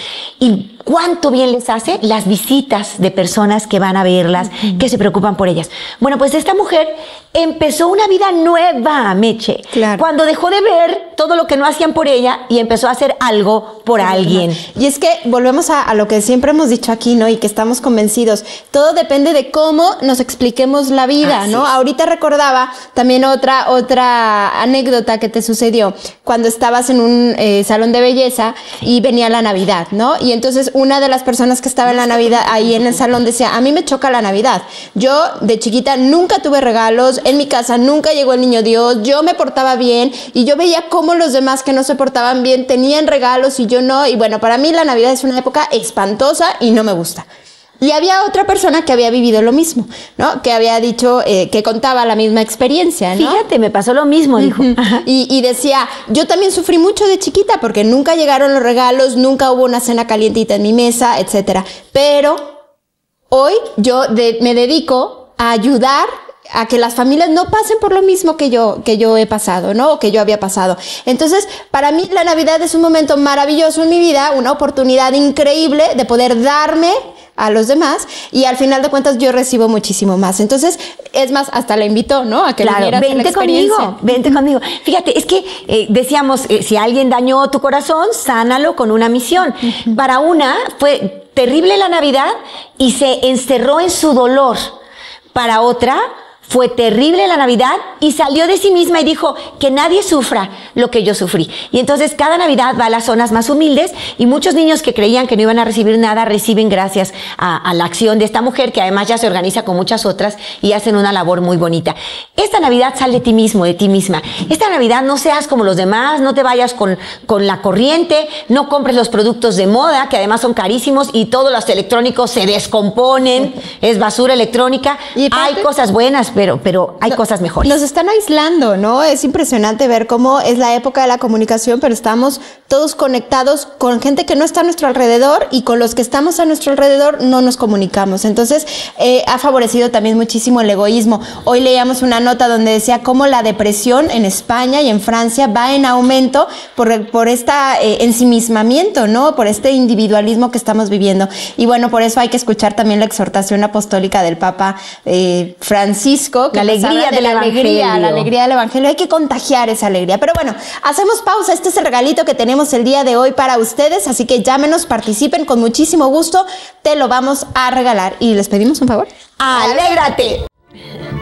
Y cuánto bien les hace las visitas de personas que van a verlas, uh-huh. que se preocupan por ellas. Bueno, pues esta mujer empezó una vida nueva, Meche. Claro. Cuando dejó de ver todo lo que no hacían por ella y empezó a hacer algo por alguien. Y es que volvemos a, a lo que siempre hemos dicho aquí, ¿no? Y que estamos convencidos. Todo depende de cómo nos expliquemos la vida, Así ¿no? Es. Ahorita recordaba también otra, otra anécdota que te sucedió cuando estabas en un eh, salón de belleza y venía la Navidad, ¿no? Y entonces una de las personas que estaba en la Navidad ahí en el salón decía, a mí me choca la Navidad. Yo de chiquita nunca tuve regalos, en mi casa nunca llegó el niño Dios, yo me portaba bien y yo veía cómo los demás que no se portaban bien tenían regalos y yo no. Y bueno, para mí la Navidad es una época espantosa y no me gusta. Y había otra persona que había vivido lo mismo, ¿no? Que había dicho, eh, que contaba la misma experiencia, ¿no? Fíjate, me pasó lo mismo, dijo. Uh-huh. y, y decía, yo también sufrí mucho de chiquita porque nunca llegaron los regalos, nunca hubo una cena calientita en mi mesa, etcétera. Pero hoy yo de, me dedico a ayudar a que las familias no pasen por lo mismo que yo, que yo he pasado, ¿no? O que yo había pasado. Entonces, para mí la Navidad es un momento maravilloso en mi vida, una oportunidad increíble de poder darme a los demás y al final de cuentas yo recibo muchísimo más. Entonces, es más, hasta la invito, ¿no? A que claro, vinieras vente a la experiencia. conmigo, vente conmigo. Fíjate, es que eh, decíamos, eh, si alguien dañó tu corazón, sánalo con una misión. Uh-huh. Para una fue terrible la Navidad y se encerró en su dolor. Para otra fue terrible la Navidad y salió de sí misma y dijo que nadie sufra lo que yo sufrí. Y entonces cada Navidad va a las zonas más humildes y muchos niños que creían que no iban a recibir nada reciben gracias a, a la acción de esta mujer, que además ya se organiza con muchas otras y hacen una labor muy bonita. Esta Navidad sal de ti mismo, de ti misma. Esta Navidad no seas como los demás, no te vayas con, con la corriente, no compres los productos de moda, que además son carísimos y todos los electrónicos se descomponen, es basura electrónica. Y hay cosas buenas, Pero, pero hay no, cosas mejores. Nos están aislando, ¿no? Es impresionante ver cómo es la época de la comunicación, pero estamos todos conectados con gente que no está a nuestro alrededor y con los que estamos a nuestro alrededor no nos comunicamos. Entonces, eh, ha favorecido también muchísimo el egoísmo. Hoy leíamos una nota donde decía cómo la depresión en España y en Francia va en aumento por, por este eh, ensimismamiento, ¿no? Por este individualismo que estamos viviendo. Y bueno, por eso hay que escuchar también la exhortación apostólica del Papa eh, Francisco, que la alegría de la alegría, la alegría del evangelio. Hay que contagiar esa alegría. Pero bueno, hacemos pausa. Este es el regalito que tenemos el día de hoy para ustedes, así que llámenos, participen con muchísimo gusto. Te lo vamos a regalar y les pedimos un favor. ¡Alégrate!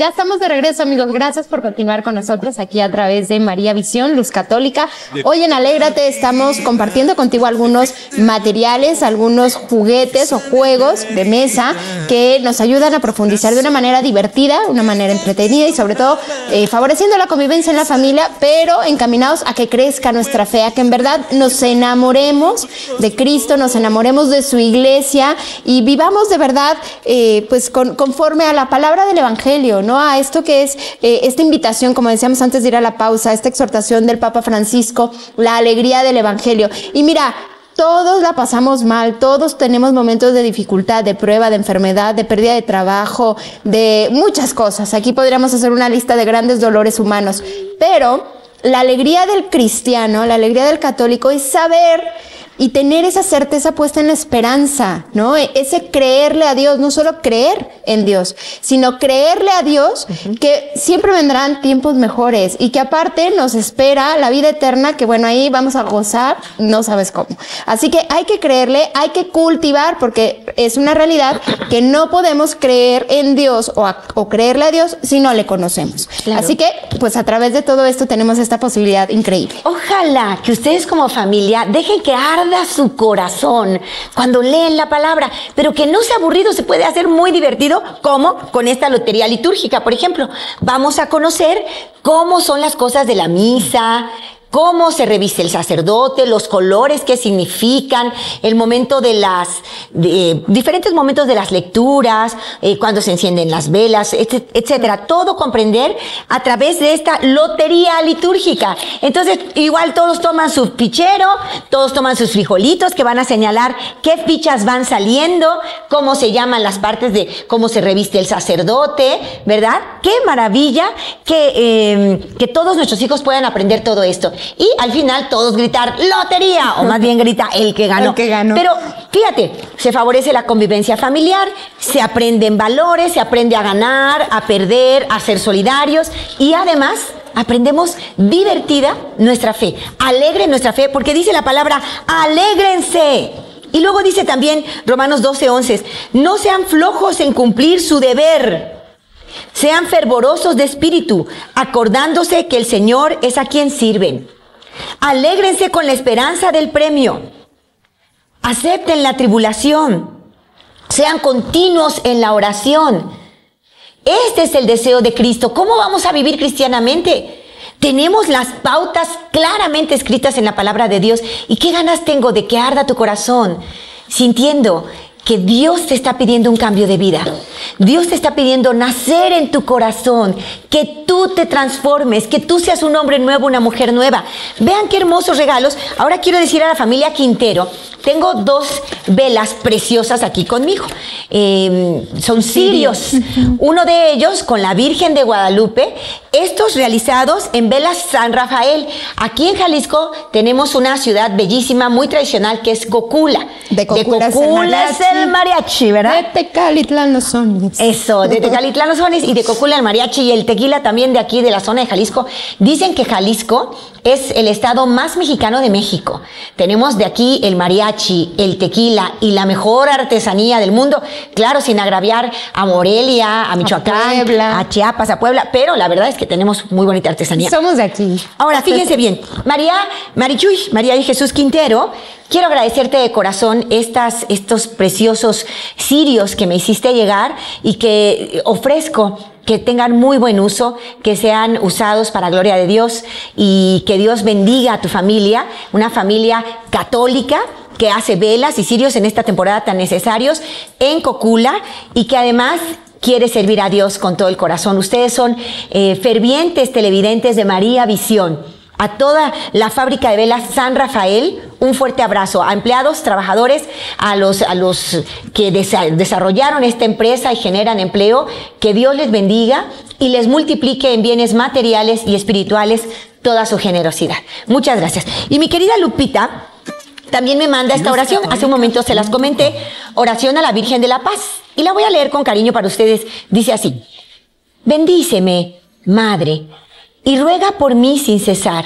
Ya estamos de regreso, amigos. Gracias por continuar con nosotros aquí a través de María Visión, Luz Católica. Hoy en Alégrate estamos compartiendo contigo algunos materiales, algunos juguetes o juegos de mesa que nos ayudan a profundizar de una manera divertida, una manera entretenida y sobre todo eh, favoreciendo la convivencia en la familia, pero encaminados a que crezca nuestra fe, a que en verdad nos enamoremos de Cristo, nos enamoremos de su iglesia y vivamos de verdad eh, pues con, conforme a la palabra del Evangelio, ¿no? A esto que es eh, esta invitación, como decíamos antes de ir a la pausa, esta exhortación del Papa Francisco, la alegría del Evangelio. Y mira, todos la pasamos mal, todos tenemos momentos de dificultad, de prueba, de enfermedad, de pérdida de trabajo, de muchas cosas. Aquí podríamos hacer una lista de grandes dolores humanos, pero la alegría del cristiano, la alegría del católico es saber y tener esa certeza puesta en la esperanza, ¿no? Ese creerle a Dios, no solo creer en Dios, sino creerle a Dios uh-huh. que siempre vendrán tiempos mejores y que aparte nos espera la vida eterna, que bueno, ahí vamos a gozar, no sabes cómo. Así que hay que creerle, hay que cultivar, porque es una realidad que no podemos creer en Dios o, a, o creerle a Dios si no le conocemos. Claro. Así que, pues a través de todo esto tenemos esta posibilidad increíble. Ojalá que ustedes como familia dejen que arda su corazón cuando leen la palabra, pero que no sea aburrido, se puede hacer muy divertido, como con esta lotería litúrgica, por ejemplo. Vamos a conocer cómo son las cosas de la misa, cómo se reviste el sacerdote, los colores que significan, el momento de las, de, diferentes momentos de las lecturas, eh, cuando se encienden las velas, etcétera. Todo comprender a través de esta lotería litúrgica. Entonces, igual todos toman su fichero, todos toman sus frijolitos que van a señalar qué fichas van saliendo, cómo se llaman las partes de cómo se reviste el sacerdote, ¿verdad? ¡Qué maravilla que, eh, que todos nuestros hijos puedan aprender todo esto! Y al final todos gritar ¡lotería! O más bien grita el que ganó. El que ganó. Pero fíjate, se favorece la convivencia familiar, se aprenden valores, se aprende a ganar, a perder, a ser solidarios y además aprendemos divertida nuestra fe, alegre nuestra fe, porque dice la palabra alégrense. Y luego dice también Romanos doce, once, no sean flojos en cumplir su deber. Sean fervorosos de espíritu, acordándose que el Señor es a quien sirven. Alégrense con la esperanza del premio. Acepten la tribulación. Sean continuos en la oración. Este es el deseo de Cristo. ¿Cómo vamos a vivir cristianamente? Tenemos las pautas claramente escritas en la palabra de Dios. ¿Y qué ganas tengo de que arda tu corazón sintiendo que Dios te está pidiendo un cambio de vida? Dios te está pidiendo nacer en tu corazón, que tú te transformes, que tú seas un hombre nuevo, una mujer nueva. Vean qué hermosos regalos. Ahora quiero decir a la familia Quintero, tengo dos velas preciosas aquí conmigo. Eh, son cirios. Uno de ellos con la Virgen de Guadalupe, estos realizados en velas San Rafael. Aquí en Jalisco tenemos una ciudad bellísima, muy tradicional, que es Cocula. De Cocula, de Cocula es el mariachi, ¿verdad? De Tecalitlán los Sones. Eso, de Tecalitlán los Sones y de Cocula el mariachi y el tequila también de aquí, de la zona de Jalisco. Dicen que Jalisco es el estado más mexicano de México. Tenemos de aquí el mariachi, el tequila y la mejor artesanía del mundo. Claro, sin agraviar a Morelia, a Michoacán, a, a Chiapas, a Puebla, pero la verdad es que tenemos muy bonita artesanía. Somos de aquí. Ahora, fíjense bien, María, Marichuy, María y Jesús Quintero, quiero agradecerte de corazón estas, estos preciosos cirios que me hiciste llegar y que ofrezco que tengan muy buen uso, que sean usados para gloria de Dios y que Dios bendiga a tu familia, una familia católica que hace velas y cirios en esta temporada tan necesarios en Cocula y que además quiere servir a Dios con todo el corazón. Ustedes son eh, fervientes televidentes de María Visión. A toda la fábrica de velas San Rafael, un fuerte abrazo. A empleados, trabajadores, a los, a los que desa- desarrollaron esta empresa y generan empleo, que Dios les bendiga y les multiplique en bienes materiales y espirituales toda su generosidad. Muchas gracias. Y mi querida Lupita también me manda esta oración. Hace un momento se las comenté. Oración a la Virgen de la Paz. Y la voy a leer con cariño para ustedes. Dice así: bendíceme, Madre, y ruega por mí sin cesar.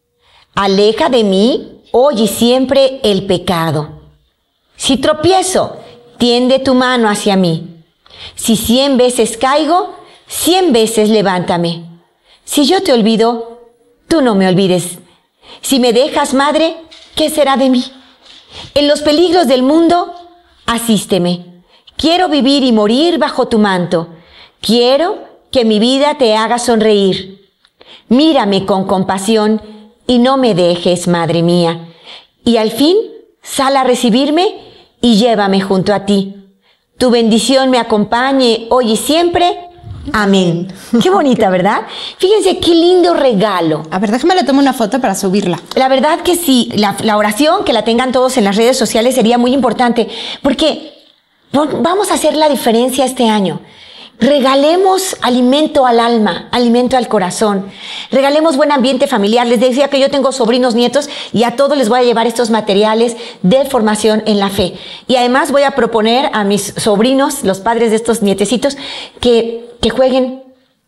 Aleja de mí hoy y siempre el pecado. Si tropiezo, tiende tu mano hacia mí. Si cien veces caigo, Cien veces levántame. Si yo te olvido, tú no me olvides. Si me dejas, madre, ¿qué será de mí? En los peligros del mundo, asísteme. Quiero vivir y morir bajo tu manto. Quiero que mi vida te haga sonreír. Mírame con compasión y no me dejes, madre mía. Y al fin, sal a recibirme y llévame junto a ti. Tu bendición me acompañe hoy y siempre. Amén. Qué bonita, ¿verdad? Fíjense qué lindo regalo. A ver, déjame le tomo una foto para subirla. La verdad que sí, la, la oración, que la tengan todos en las redes sociales, sería muy importante, porque vamos a hacer la diferencia este año. Regalemos alimento al alma, alimento al corazón. Regalemos buen ambiente familiar. Les decía que yo tengo sobrinos, nietos, y a todos les voy a llevar estos materiales de formación en la fe. Y además voy a proponer a mis sobrinos, los padres de estos nietecitos, que, que jueguen,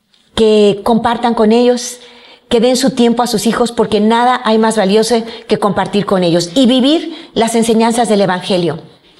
que compartan con ellos, que den su tiempo a sus hijos, porque nada hay más valioso que compartir con ellos y vivir las enseñanzas del Evangelio.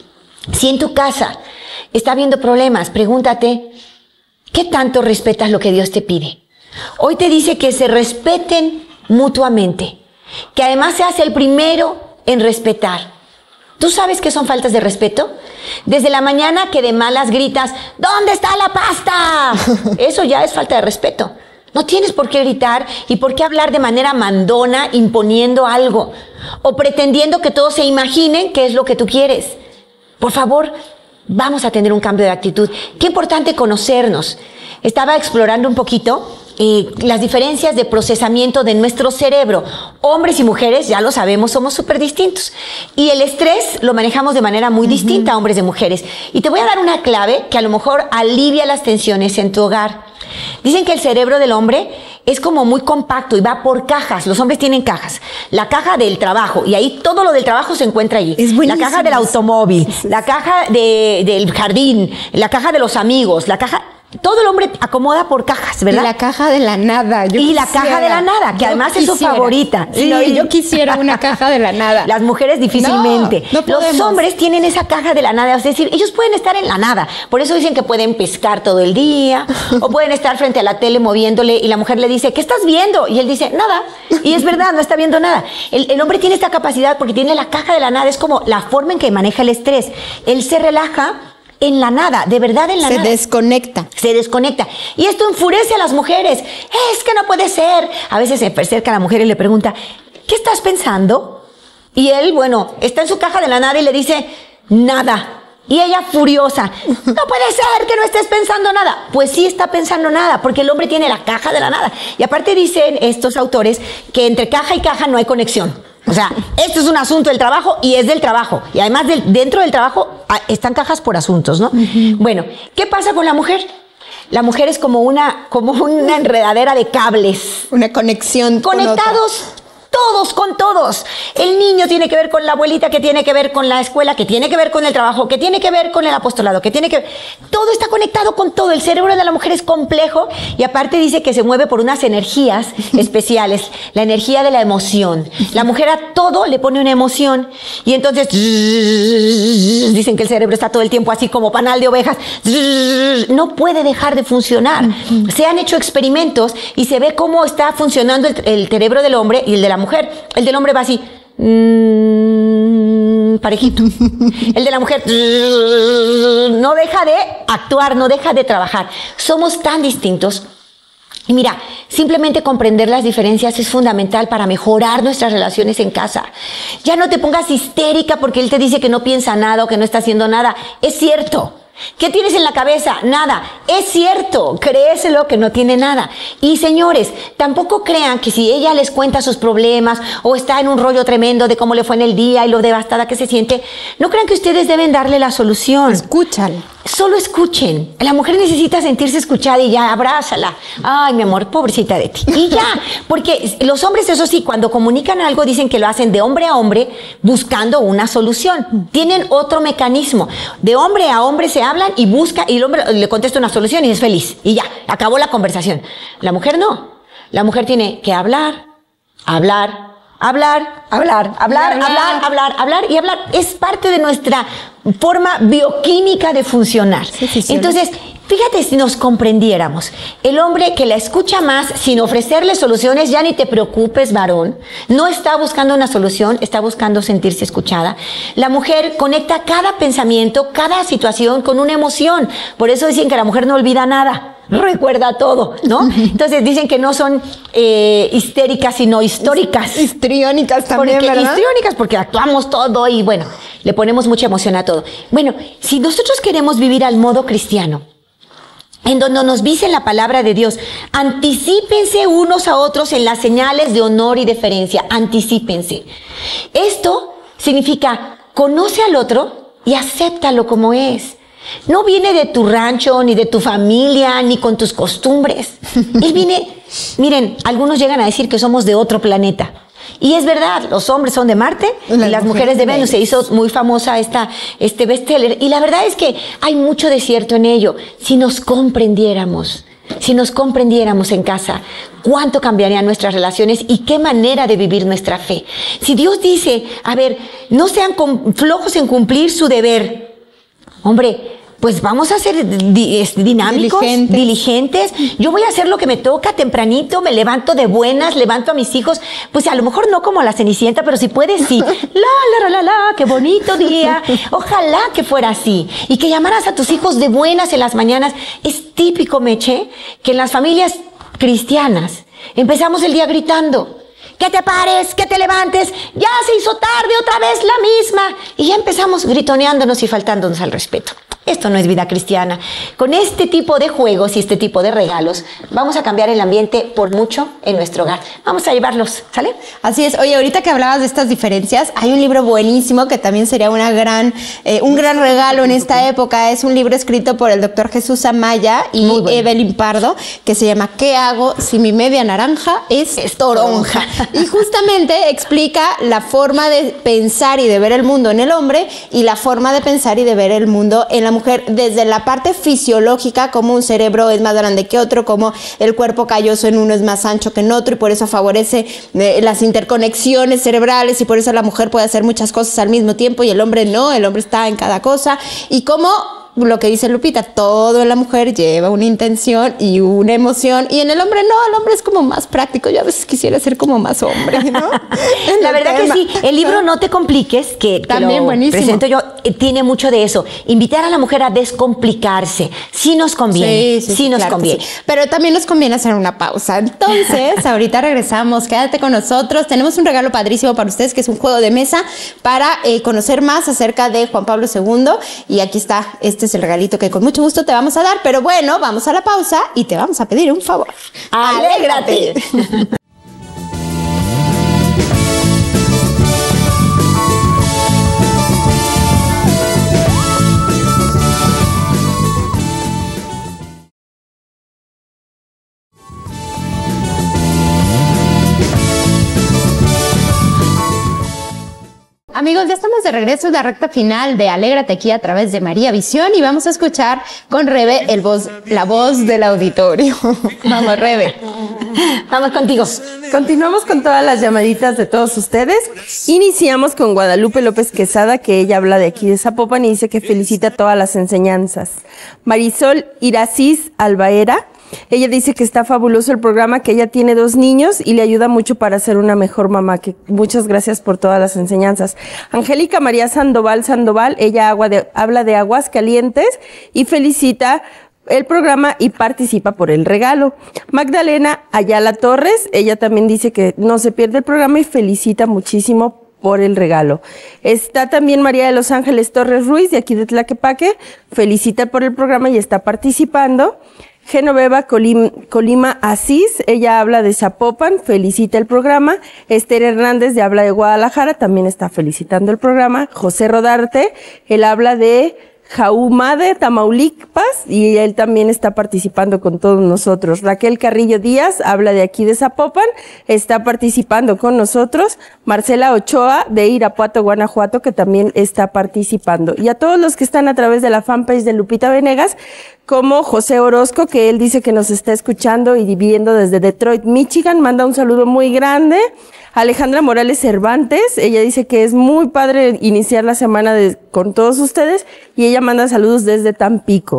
Si en tu casa está habiendo problemas, pregúntate, ¿qué tanto respetas lo que Dios te pide? Hoy te dice que se respeten mutuamente, que además seas el primero en respetar. ¿Tú sabes qué son faltas de respeto? Desde la mañana que de malas gritas, ¿dónde está la pasta? Eso ya es falta de respeto. No tienes por qué gritar y por qué hablar de manera mandona, imponiendo algo, o pretendiendo que todos se imaginen qué es lo que tú quieres. Por favor, vamos a tener un cambio de actitud. Qué importante conocernos. Estaba explorando un poquito eh, las diferencias de procesamiento de nuestro cerebro. Hombres y mujeres, ya lo sabemos, somos súper distintos. Y el estrés lo manejamos de manera muy uh-huh. distinta, hombres y mujeres. Y te voy a dar una clave que a lo mejor alivia las tensiones en tu hogar. Dicen que el cerebro del hombre es como muy compacto y va por cajas. Los hombres tienen cajas. La caja del trabajo, y ahí todo lo del trabajo se encuentra allí. Es la caja del automóvil, sí, sí, sí. la caja de, del jardín, la caja de los amigos, la caja... Todo el hombre acomoda por cajas, ¿verdad? Y la caja de la nada. Yo y quisiera, la caja de la nada, que yo además quisiera. es su favorita. Sí. No, yo quisiera una caja de la nada. Las mujeres difícilmente. No, no Los hombres tienen esa caja de la nada. Es decir, ellos pueden estar en la nada. Por eso dicen que pueden pescar todo el día o pueden estar frente a la tele moviéndole y la mujer le dice, ¿qué estás viendo? Y él dice, nada. Y es verdad, no está viendo nada. El, el hombre tiene esta capacidad porque tiene la caja de la nada. Es como la forma en que maneja el estrés. Él se relaja en la nada, de verdad en la se nada. Se desconecta. Se desconecta. Y esto enfurece a las mujeres. Es que no puede ser. A veces se acerca a la mujer y le pregunta, ¿qué estás pensando? Y él, bueno, está en su caja de la nada y le dice, nada. Y ella furiosa, no puede ser que no estés pensando nada. Pues sí está pensando nada, porque el hombre tiene la caja de la nada. Y aparte dicen estos autores que entre caja y caja no hay conexión. O sea, esto es un asunto del trabajo y es del trabajo. Y además del, dentro del trabajo están cajas por asuntos, ¿no? Uh-huh. Bueno, ¿qué pasa con la mujer? La mujer es como una, como una enredadera de cables. Una conexión. Conectados. Todos con todos. El niño tiene que ver con la abuelita, que tiene que ver con la escuela, que tiene que ver con el trabajo, que tiene que ver con el apostolado, que tiene que ver... Todo está conectado con todo. El cerebro de la mujer es complejo y aparte dice que se mueve por unas energías especiales. La energía de la emoción. La mujer a todo le pone una emoción y entonces... Dicen que el cerebro está todo el tiempo así como panal de ovejas. No puede dejar de funcionar. Se han hecho experimentos y se ve cómo está funcionando el, el cerebro del hombre y el de la mujer. El del hombre va así, mmm, parejito. El de la mujer no deja de actuar, no deja de trabajar. Somos tan distintos. Y mira, simplemente comprender las diferencias es fundamental para mejorar nuestras relaciones en casa. Ya no te pongas histérica porque él te dice que no piensa nada o que no está haciendo nada. Es cierto. ¿Qué tienes en la cabeza? Nada. Es cierto, créeselo que no tiene nada. Y señores, tampoco crean que si ella les cuenta sus problemas o está en un rollo tremendo de cómo le fue en el día y lo devastada que se siente, no crean que ustedes deben darle la solución. Escúchala. Solo escuchen. La mujer necesita sentirse escuchada y ya, abrázala. Ay, mi amor, pobrecita de ti. Y ya, porque los hombres, eso sí, cuando comunican algo dicen que lo hacen de hombre a hombre buscando una solución. Tienen otro mecanismo. De hombre a hombre se hablan y busca y el hombre le contesta una solución y es feliz. Y ya, acabó la conversación. La mujer no. La mujer tiene que hablar, hablar, hablar, hablar, hablar, hablar, hablar, hablar y hablar. Es parte de nuestra forma bioquímica de funcionar. Sí, sí, sí. Entonces, Fíjate si nos comprendiéramos. El hombre que la escucha más sin ofrecerle soluciones, ya ni te preocupes, varón. No está buscando una solución, está buscando sentirse escuchada. La mujer conecta cada pensamiento, cada situación con una emoción. Por eso dicen que la mujer no olvida nada. Recuerda todo, ¿no? Entonces dicen que no son eh, histéricas, sino históricas. Histriónicas también, porque, ¿verdad? Histriónicas porque actuamos todo y bueno, le ponemos mucha emoción a todo. Bueno, si nosotros queremos vivir al modo cristiano, en donde nos dice la palabra de Dios, anticípense unos a otros en las señales de honor y deferencia, anticípense. Esto significa, conoce al otro y acéptalo como es. No viene de tu rancho, ni de tu familia, ni con tus costumbres. Él viene, miren, algunos llegan a decir que somos de otro planeta. Y es verdad, los hombres son de Marte y las, las mujeres de Venus. Se hizo muy famosa esta, este bestseller. Y la verdad es que hay mucho de cierto en ello. Si nos comprendiéramos, si nos comprendiéramos en casa, cuánto cambiarían nuestras relaciones y qué manera de vivir nuestra fe. Si Dios dice, a ver, no sean flojos en cumplir su deber. Hombre, pues vamos a ser di dinámicos, diligentes. diligentes. Yo voy a hacer lo que me toca tempranito, me levanto de buenas, levanto a mis hijos. Pues a lo mejor no como la Cenicienta, pero si puedes, sí. La, la, la, la, la, qué bonito día. Ojalá que fuera así. Y que llamaras a tus hijos de buenas en las mañanas. Es típico, Meche, que en las familias cristianas empezamos el día gritando. Que te pares, que te levantes, ya se hizo tarde, otra vez la misma. Y ya empezamos gritoneándonos y faltándonos al respeto. Esto no es vida cristiana. Con este tipo de juegos y este tipo de regalos, vamos a cambiar el ambiente por mucho en nuestro hogar. Vamos a llevarlos, ¿sale? Así es. Oye, ahorita que hablabas de estas diferencias, hay un libro buenísimo que también sería una gran, eh, un gran regalo en esta época. Es un libro escrito por el doctor Jesús Amaya y bueno. Evelyn Pardo, que se llama ¿Qué hago si mi media naranja es, es toronja? Y justamente explica la forma de pensar y de ver el mundo en el hombre y la forma de pensar y de ver el mundo en la mujer, desde la parte fisiológica, como un cerebro es más grande que otro, como el cuerpo calloso en uno es más ancho que en otro y por eso favorece eh, las interconexiones cerebrales y por eso la mujer puede hacer muchas cosas al mismo tiempo y el hombre no, el hombre está en cada cosa y como lo que dice Lupita, todo en la mujer lleva una intención y una emoción y en el hombre no, el hombre es como más práctico, yo a veces quisiera ser como más hombre, ¿no? La verdad tema. que sí, el libro No te compliques, que también buenísimo. Presento yo, eh, tiene mucho de eso, invitar a la mujer a descomplicarse, sí nos conviene, sí, sí, sí nos claro conviene. Sí. Pero también nos conviene hacer una pausa, entonces ahorita regresamos, quédate con nosotros, tenemos un regalo padrísimo para ustedes que es un juego de mesa para eh, conocer más acerca de Juan Pablo segundo y aquí está este Este es el regalito que con mucho gusto te vamos a dar, pero bueno, vamos a la pausa y te vamos a pedir un favor. ¡Alégrate! Amigos, ya estamos de regreso en la recta final de Alégrate aquí a través de María Visión y vamos a escuchar con Rebe el voz, la voz del auditorio. Vamos, Rebe. Vamos contigo. Continuamos con todas las llamaditas de todos ustedes. Iniciamos con Guadalupe López Quesada, que ella habla de aquí de Zapopan y dice que felicita todas las enseñanzas. Marisol Iracís Albaera. Ella dice que está fabuloso el programa, que ella tiene dos niños y le ayuda mucho para ser una mejor mamá, que muchas gracias por todas las enseñanzas. Angélica María Sandoval Sandoval, ella agua de, habla de aguas calientes y felicita el programa y participa por el regalo. Magdalena Ayala Torres, ella también dice que no se pierde el programa y felicita muchísimo por el regalo. Está también María de Los Ángeles Torres Ruiz, de aquí de Tlaquepaque, felicita por el programa y está participando. Genoveva Colim, Colima Asís, ella habla de Zapopan, felicita el programa. Esther Hernández, de habla de Guadalajara, también está felicitando el programa. José Rodarte, él habla de Jahumade, Tamaulipas, y él también está participando con todos nosotros. Raquel Carrillo Díaz habla de aquí de Zapopan, está participando con nosotros. Marcela Ochoa de Irapuato, Guanajuato, que también está participando. Y a todos los que están a través de la fanpage de Lupita Venegas, como José Orozco, que él dice que nos está escuchando y viviendo desde Detroit, Michigan, manda un saludo muy grande. Alejandra Morales Cervantes, ella dice que es muy padre iniciar la semana de, con todos ustedes y ella manda saludos desde Tampico.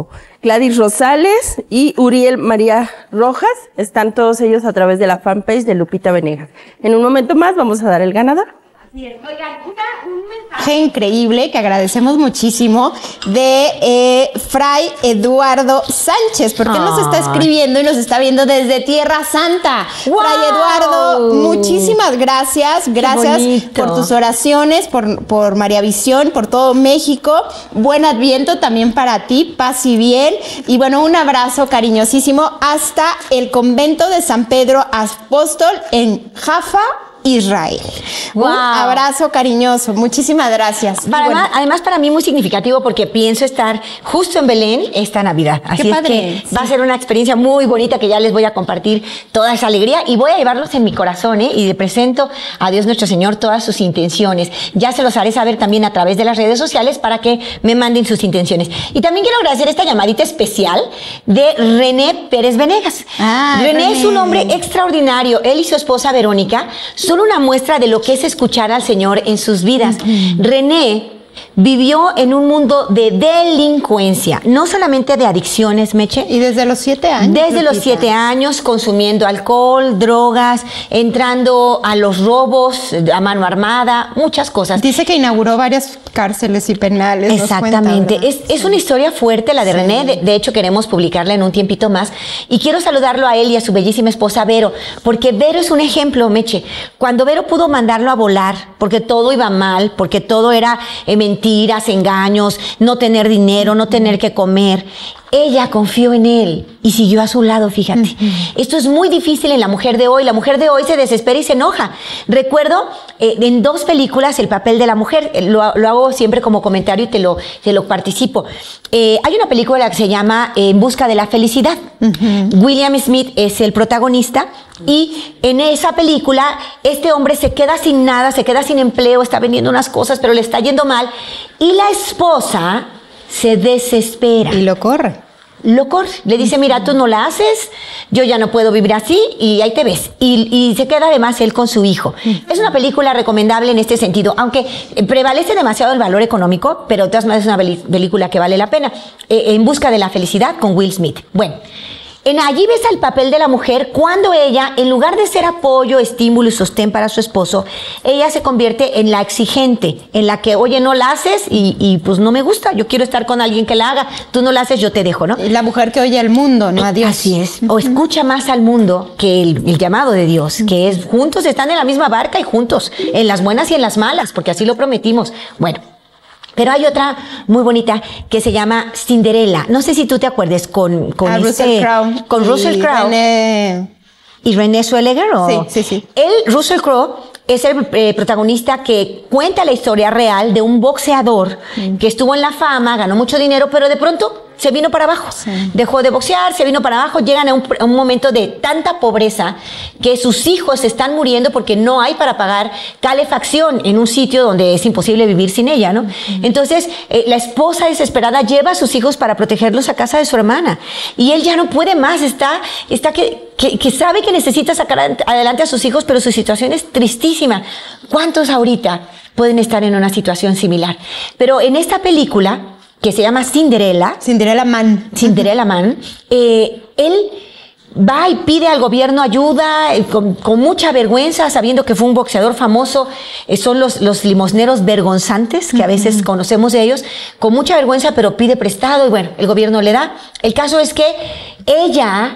Gladys Rosales y Uriel María Rojas. Están todos ellos a través de la fanpage de Lupita Venegas. En un momento más vamos a dar el ganador. Oigan, una, un mensaje increíble que agradecemos muchísimo de eh, Fray Eduardo Sánchez, porque él nos está escribiendo y nos está viendo desde Tierra Santa. ¡Wow! Fray Eduardo, muchísimas gracias. Gracias por tus oraciones, por, por María Visión, por todo México. Buen Adviento también para ti, paz y bien. Y bueno, un abrazo cariñosísimo hasta el convento de San Pedro Apóstol en Jaffa, Israel. Wow. Un abrazo cariñoso, muchísimas gracias. Para bueno. además, además para mí muy significativo porque pienso estar justo en Belén esta Navidad. Así Qué es padre, que sí. va a ser una experiencia muy bonita que ya les voy a compartir toda esa alegría y voy a llevarlos en mi corazón, ¿eh? Y le presento a Dios nuestro Señor todas sus intenciones. Ya se los haré saber también a través de las redes sociales para que me manden sus intenciones. Y también quiero agradecer esta llamadita especial de René Pérez Venegas. Ah, René, René es un hombre extraordinario. Él y su esposa Verónica son una muestra de lo que es escuchar al Señor en sus vidas. Uh-huh. René vivió en un mundo de delincuencia, no solamente de adicciones, Meche. Y desde los siete años. Desde Lupita. los siete años, consumiendo alcohol, drogas, entrando a los robos a mano armada, muchas cosas. Dice que inauguró varias cárceles y penales. Exactamente. Cuenta, es, es sí. una historia fuerte la de sí. René. De, de hecho, queremos publicarla en un tiempito más. Y quiero saludarlo a él y a su bellísima esposa Vero, porque Vero es un ejemplo, Meche. Cuando Vero pudo mandarlo a volar, porque todo iba mal, porque todo era eh, mentiras, engaños, no tener dinero, no tener que comer. Ella confió en él y siguió a su lado, fíjate. Uh-huh. Esto es muy difícil en la mujer de hoy. La mujer de hoy se desespera y se enoja. Recuerdo eh, en dos películas el papel de la mujer. Eh, lo, lo hago siempre como comentario y te lo, te lo participo. Eh, hay una película que se llama eh, En busca de la felicidad. Uh-huh. William Smith es el protagonista. Y en esa película, este hombre se queda sin nada, se queda sin empleo, está vendiendo unas cosas, pero le está yendo mal. Y la esposa se desespera. Y lo corre. Lo corre. Le dice, mira, tú no la haces, yo ya no puedo vivir así y ahí te ves. Y, y se queda además él con su hijo. Es una película recomendable en este sentido, aunque prevalece demasiado el valor económico, pero de todas maneras es una película que vale la pena. Eh, En busca de la felicidad con Will Smith. Bueno. En allí ves al papel de la mujer cuando ella, en lugar de ser apoyo, estímulo y sostén para su esposo, ella se convierte en la exigente, en la que, oye, no la haces y, y pues no me gusta, yo quiero estar con alguien que la haga, tú no la haces, yo te dejo, ¿no? La mujer que oye al mundo, no a Dios. Así es, o escucha más al mundo que el, el llamado de Dios, que es juntos están en la misma barca y juntos, en las buenas y en las malas, porque así lo prometimos. Bueno. Pero hay otra muy bonita que se llama Cinderella. No sé si tú te acuerdes con, con ah, este, Russell Crowe. Con Russell Crowe. René... ¿Y René Zellweger? ¿o? Sí, sí, sí. Él, Russell Crowe, es el eh, protagonista que cuenta la historia real de un boxeador mm. que estuvo en la fama, ganó mucho dinero, pero de pronto se vino para abajo. Sí. Dejó de boxear, se vino para abajo, llegan a un, a un momento de tanta pobreza que sus hijos están muriendo porque no hay para pagar calefacción en un sitio donde es imposible vivir sin ella, ¿no? Uh-huh. Entonces, eh, la esposa desesperada lleva a sus hijos para protegerlos a casa de su hermana. Y él ya no puede más, está, está que, que, que sabe que necesita sacar adelante a sus hijos, pero su situación es tristísima. ¿Cuántos ahorita pueden estar en una situación similar? Pero en esta película, que se llama Cinderella. Cinderella Man. Cinderella Man. Eh, él va y pide al gobierno ayuda eh, con, con mucha vergüenza, sabiendo que fue un boxeador famoso. Eh, son los, los limosneros vergonzantes, que a veces uh-huh. conocemos de ellos, con mucha vergüenza, pero pide prestado y bueno, el gobierno le da. El caso es que ella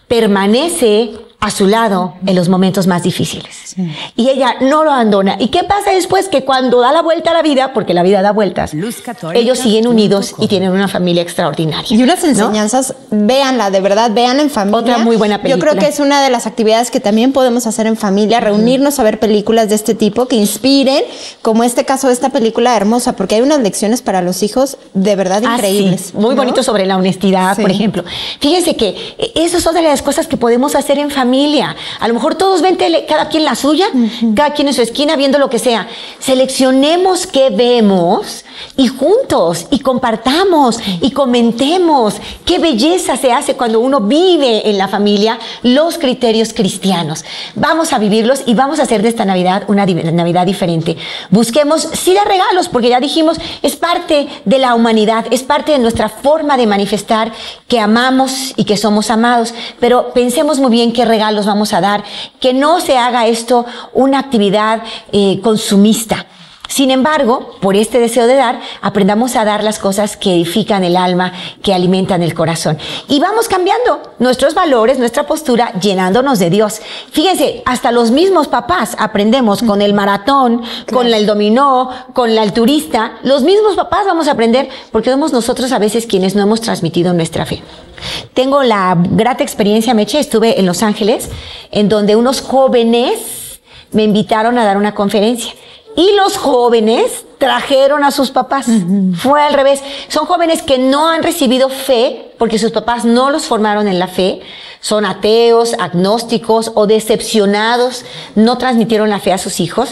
permanece a su lado en los momentos más difíciles. Sí. Y ella no lo abandona. ¿Y qué pasa después? Que cuando da la vuelta a la vida, porque la vida da vueltas, ellos siguen unidos y tienen una familia extraordinaria. Y unas enseñanzas, ¿no? Véanla, de verdad, vean en familia. Otra muy buena película. Yo creo que es una de las actividades que también podemos hacer en familia, reunirnos a ver películas de este tipo que inspiren, como este caso de esta película hermosa, porque hay unas lecciones para los hijos de verdad ah, increíbles. Sí. Muy ¿no? bonito sobre la honestidad, sí. por ejemplo. Fíjense que esas son de las cosas que podemos hacer en familia. Familia. A lo mejor todos ven tele, cada quien la suya, uh-huh. cada quien en su esquina viendo lo que sea. Seleccionemos qué vemos y juntos, y compartamos, y comentemos. Qué belleza se hace cuando uno vive en la familia los criterios cristianos. Vamos a vivirlos y vamos a hacer de esta Navidad una Navidad diferente. Busquemos, sí, dar regalos, porque ya dijimos, es parte de la humanidad, es parte de nuestra forma de manifestar que amamos y que somos amados, pero pensemos muy bien qué regalos vamos a dar, que no se haga esto una actividad eh, consumista. Sin embargo, por este deseo de dar, aprendamos a dar las cosas que edifican el alma, que alimentan el corazón. Y vamos cambiando nuestros valores, nuestra postura, llenándonos de Dios. Fíjense, hasta los mismos papás aprendemos con el maratón, claro, con el dominó, con el turista. Los mismos papás vamos a aprender porque somos nosotros a veces quienes no hemos transmitido nuestra fe. Tengo la grata experiencia, Meche, estuve en Los Ángeles, en donde unos jóvenes me invitaron a dar una conferencia. Y los jóvenes trajeron a sus papás. Uh-huh. Fue al revés. Son jóvenes que no han recibido fe porque sus papás no los formaron en la fe. Son ateos, agnósticos o decepcionados. No transmitieron la fe a sus hijos.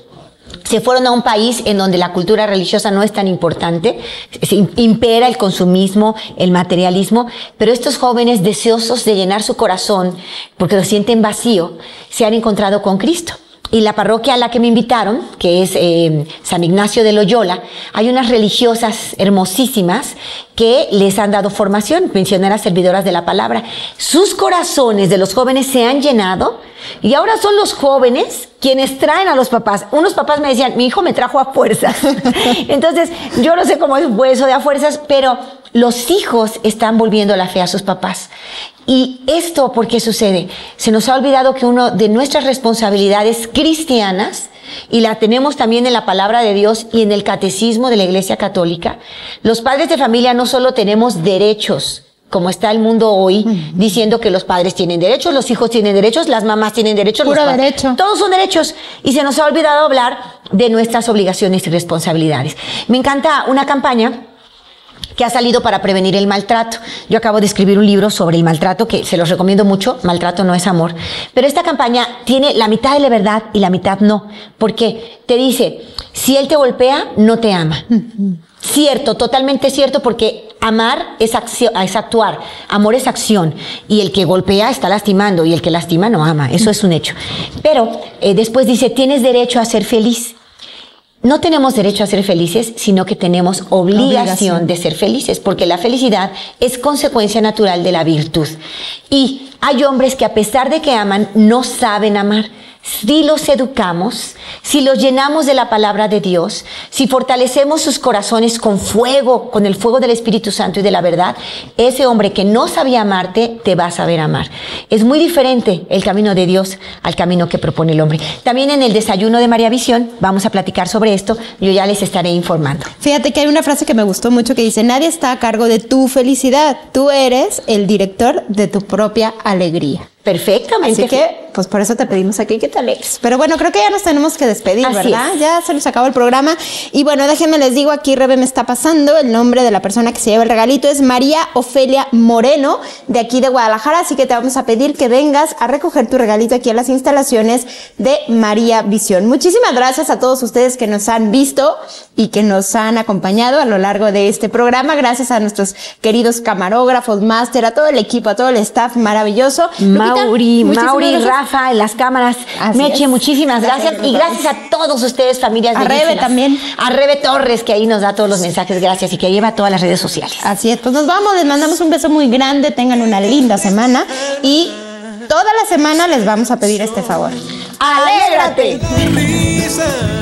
Se fueron a un país en donde la cultura religiosa no es tan importante. Impera el consumismo, el materialismo. Pero estos jóvenes deseosos de llenar su corazón porque lo sienten vacío, se han encontrado con Cristo. Y la parroquia a la que me invitaron, que es eh, San Ignacio de Loyola, hay unas religiosas hermosísimas que les han dado formación, misioneras servidoras de la palabra. Sus corazones de los jóvenes se han llenado y ahora son los jóvenes quienes traen a los papás. Unos papás me decían, mi hijo me trajo a fuerzas. Entonces, yo no sé cómo es eso de a fuerzas, pero los hijos están volviendo la fe a sus papás. Y esto, ¿por qué sucede? Se nos ha olvidado que una de nuestras responsabilidades cristianas, y la tenemos también en la palabra de Dios y en el catecismo de la Iglesia Católica, los padres de familia no solo tenemos derechos, como está el mundo hoy, uh-huh, diciendo que los padres tienen derechos, los hijos tienen derechos, las mamás tienen derechos, Puro los derecho. Todos son derechos. Y se nos ha olvidado hablar de nuestras obligaciones y responsabilidades. Me encanta una campaña que ha salido para prevenir el maltrato. Yo acabo de escribir un libro sobre el maltrato que se los recomiendo mucho. Maltrato no es amor. Pero esta campaña tiene la mitad de la verdad y la mitad no. Porque te dice, si él te golpea, no te ama. Uh-huh. Cierto, totalmente cierto, porque amar es, acción, es actuar, amor es acción, y el que golpea está lastimando, y el que lastima no ama, eso es un hecho. Pero eh, después dice, tienes derecho a ser feliz. No tenemos derecho a ser felices, sino que tenemos obligación, obligación de ser felices, porque la felicidad es consecuencia natural de la virtud. Y hay hombres que a pesar de que aman, no saben amar. Si los educamos, si los llenamos de la palabra de Dios, si fortalecemos sus corazones con fuego, con el fuego del Espíritu Santo y de la verdad, ese hombre que no sabía amarte, te va a saber amar. Es muy diferente el camino de Dios al camino que propone el hombre. También en el desayuno de María Visión vamos a platicar sobre esto, yo ya les estaré informando. Fíjate que hay una frase que me gustó mucho que dice, nadie está a cargo de tu felicidad, tú eres el director de tu propia alegría. Perfectamente. Así que, pues por eso te pedimos aquí que te alegres. Pero bueno, creo que ya nos tenemos que despedir, así ¿verdad? Es. Ya se nos acabó el programa. Y bueno, déjenme les digo, aquí Rebe me está pasando, el nombre de la persona que se lleva el regalito es María Ofelia Moreno, de aquí de Guadalajara. Así que te vamos a pedir que vengas a recoger tu regalito aquí en las instalaciones de María Visión. Muchísimas gracias a todos ustedes que nos han visto y que nos han acompañado a lo largo de este programa. Gracias a nuestros queridos camarógrafos, máster, a todo el equipo, a todo el staff maravilloso. Mauri, Mauri, Rafa, en las cámaras. Así Meche, es. Muchísimas gracias. gracias. Y gracias a todos ustedes, familias a Rebe también. A Rebe Torres, que ahí nos da todos los mensajes. Gracias. Y que lleva todas las redes sociales. Así es. Pues nos vamos. Les mandamos un beso muy grande. Tengan una linda semana. Y toda la semana les vamos a pedir este favor. ¡Alégrate!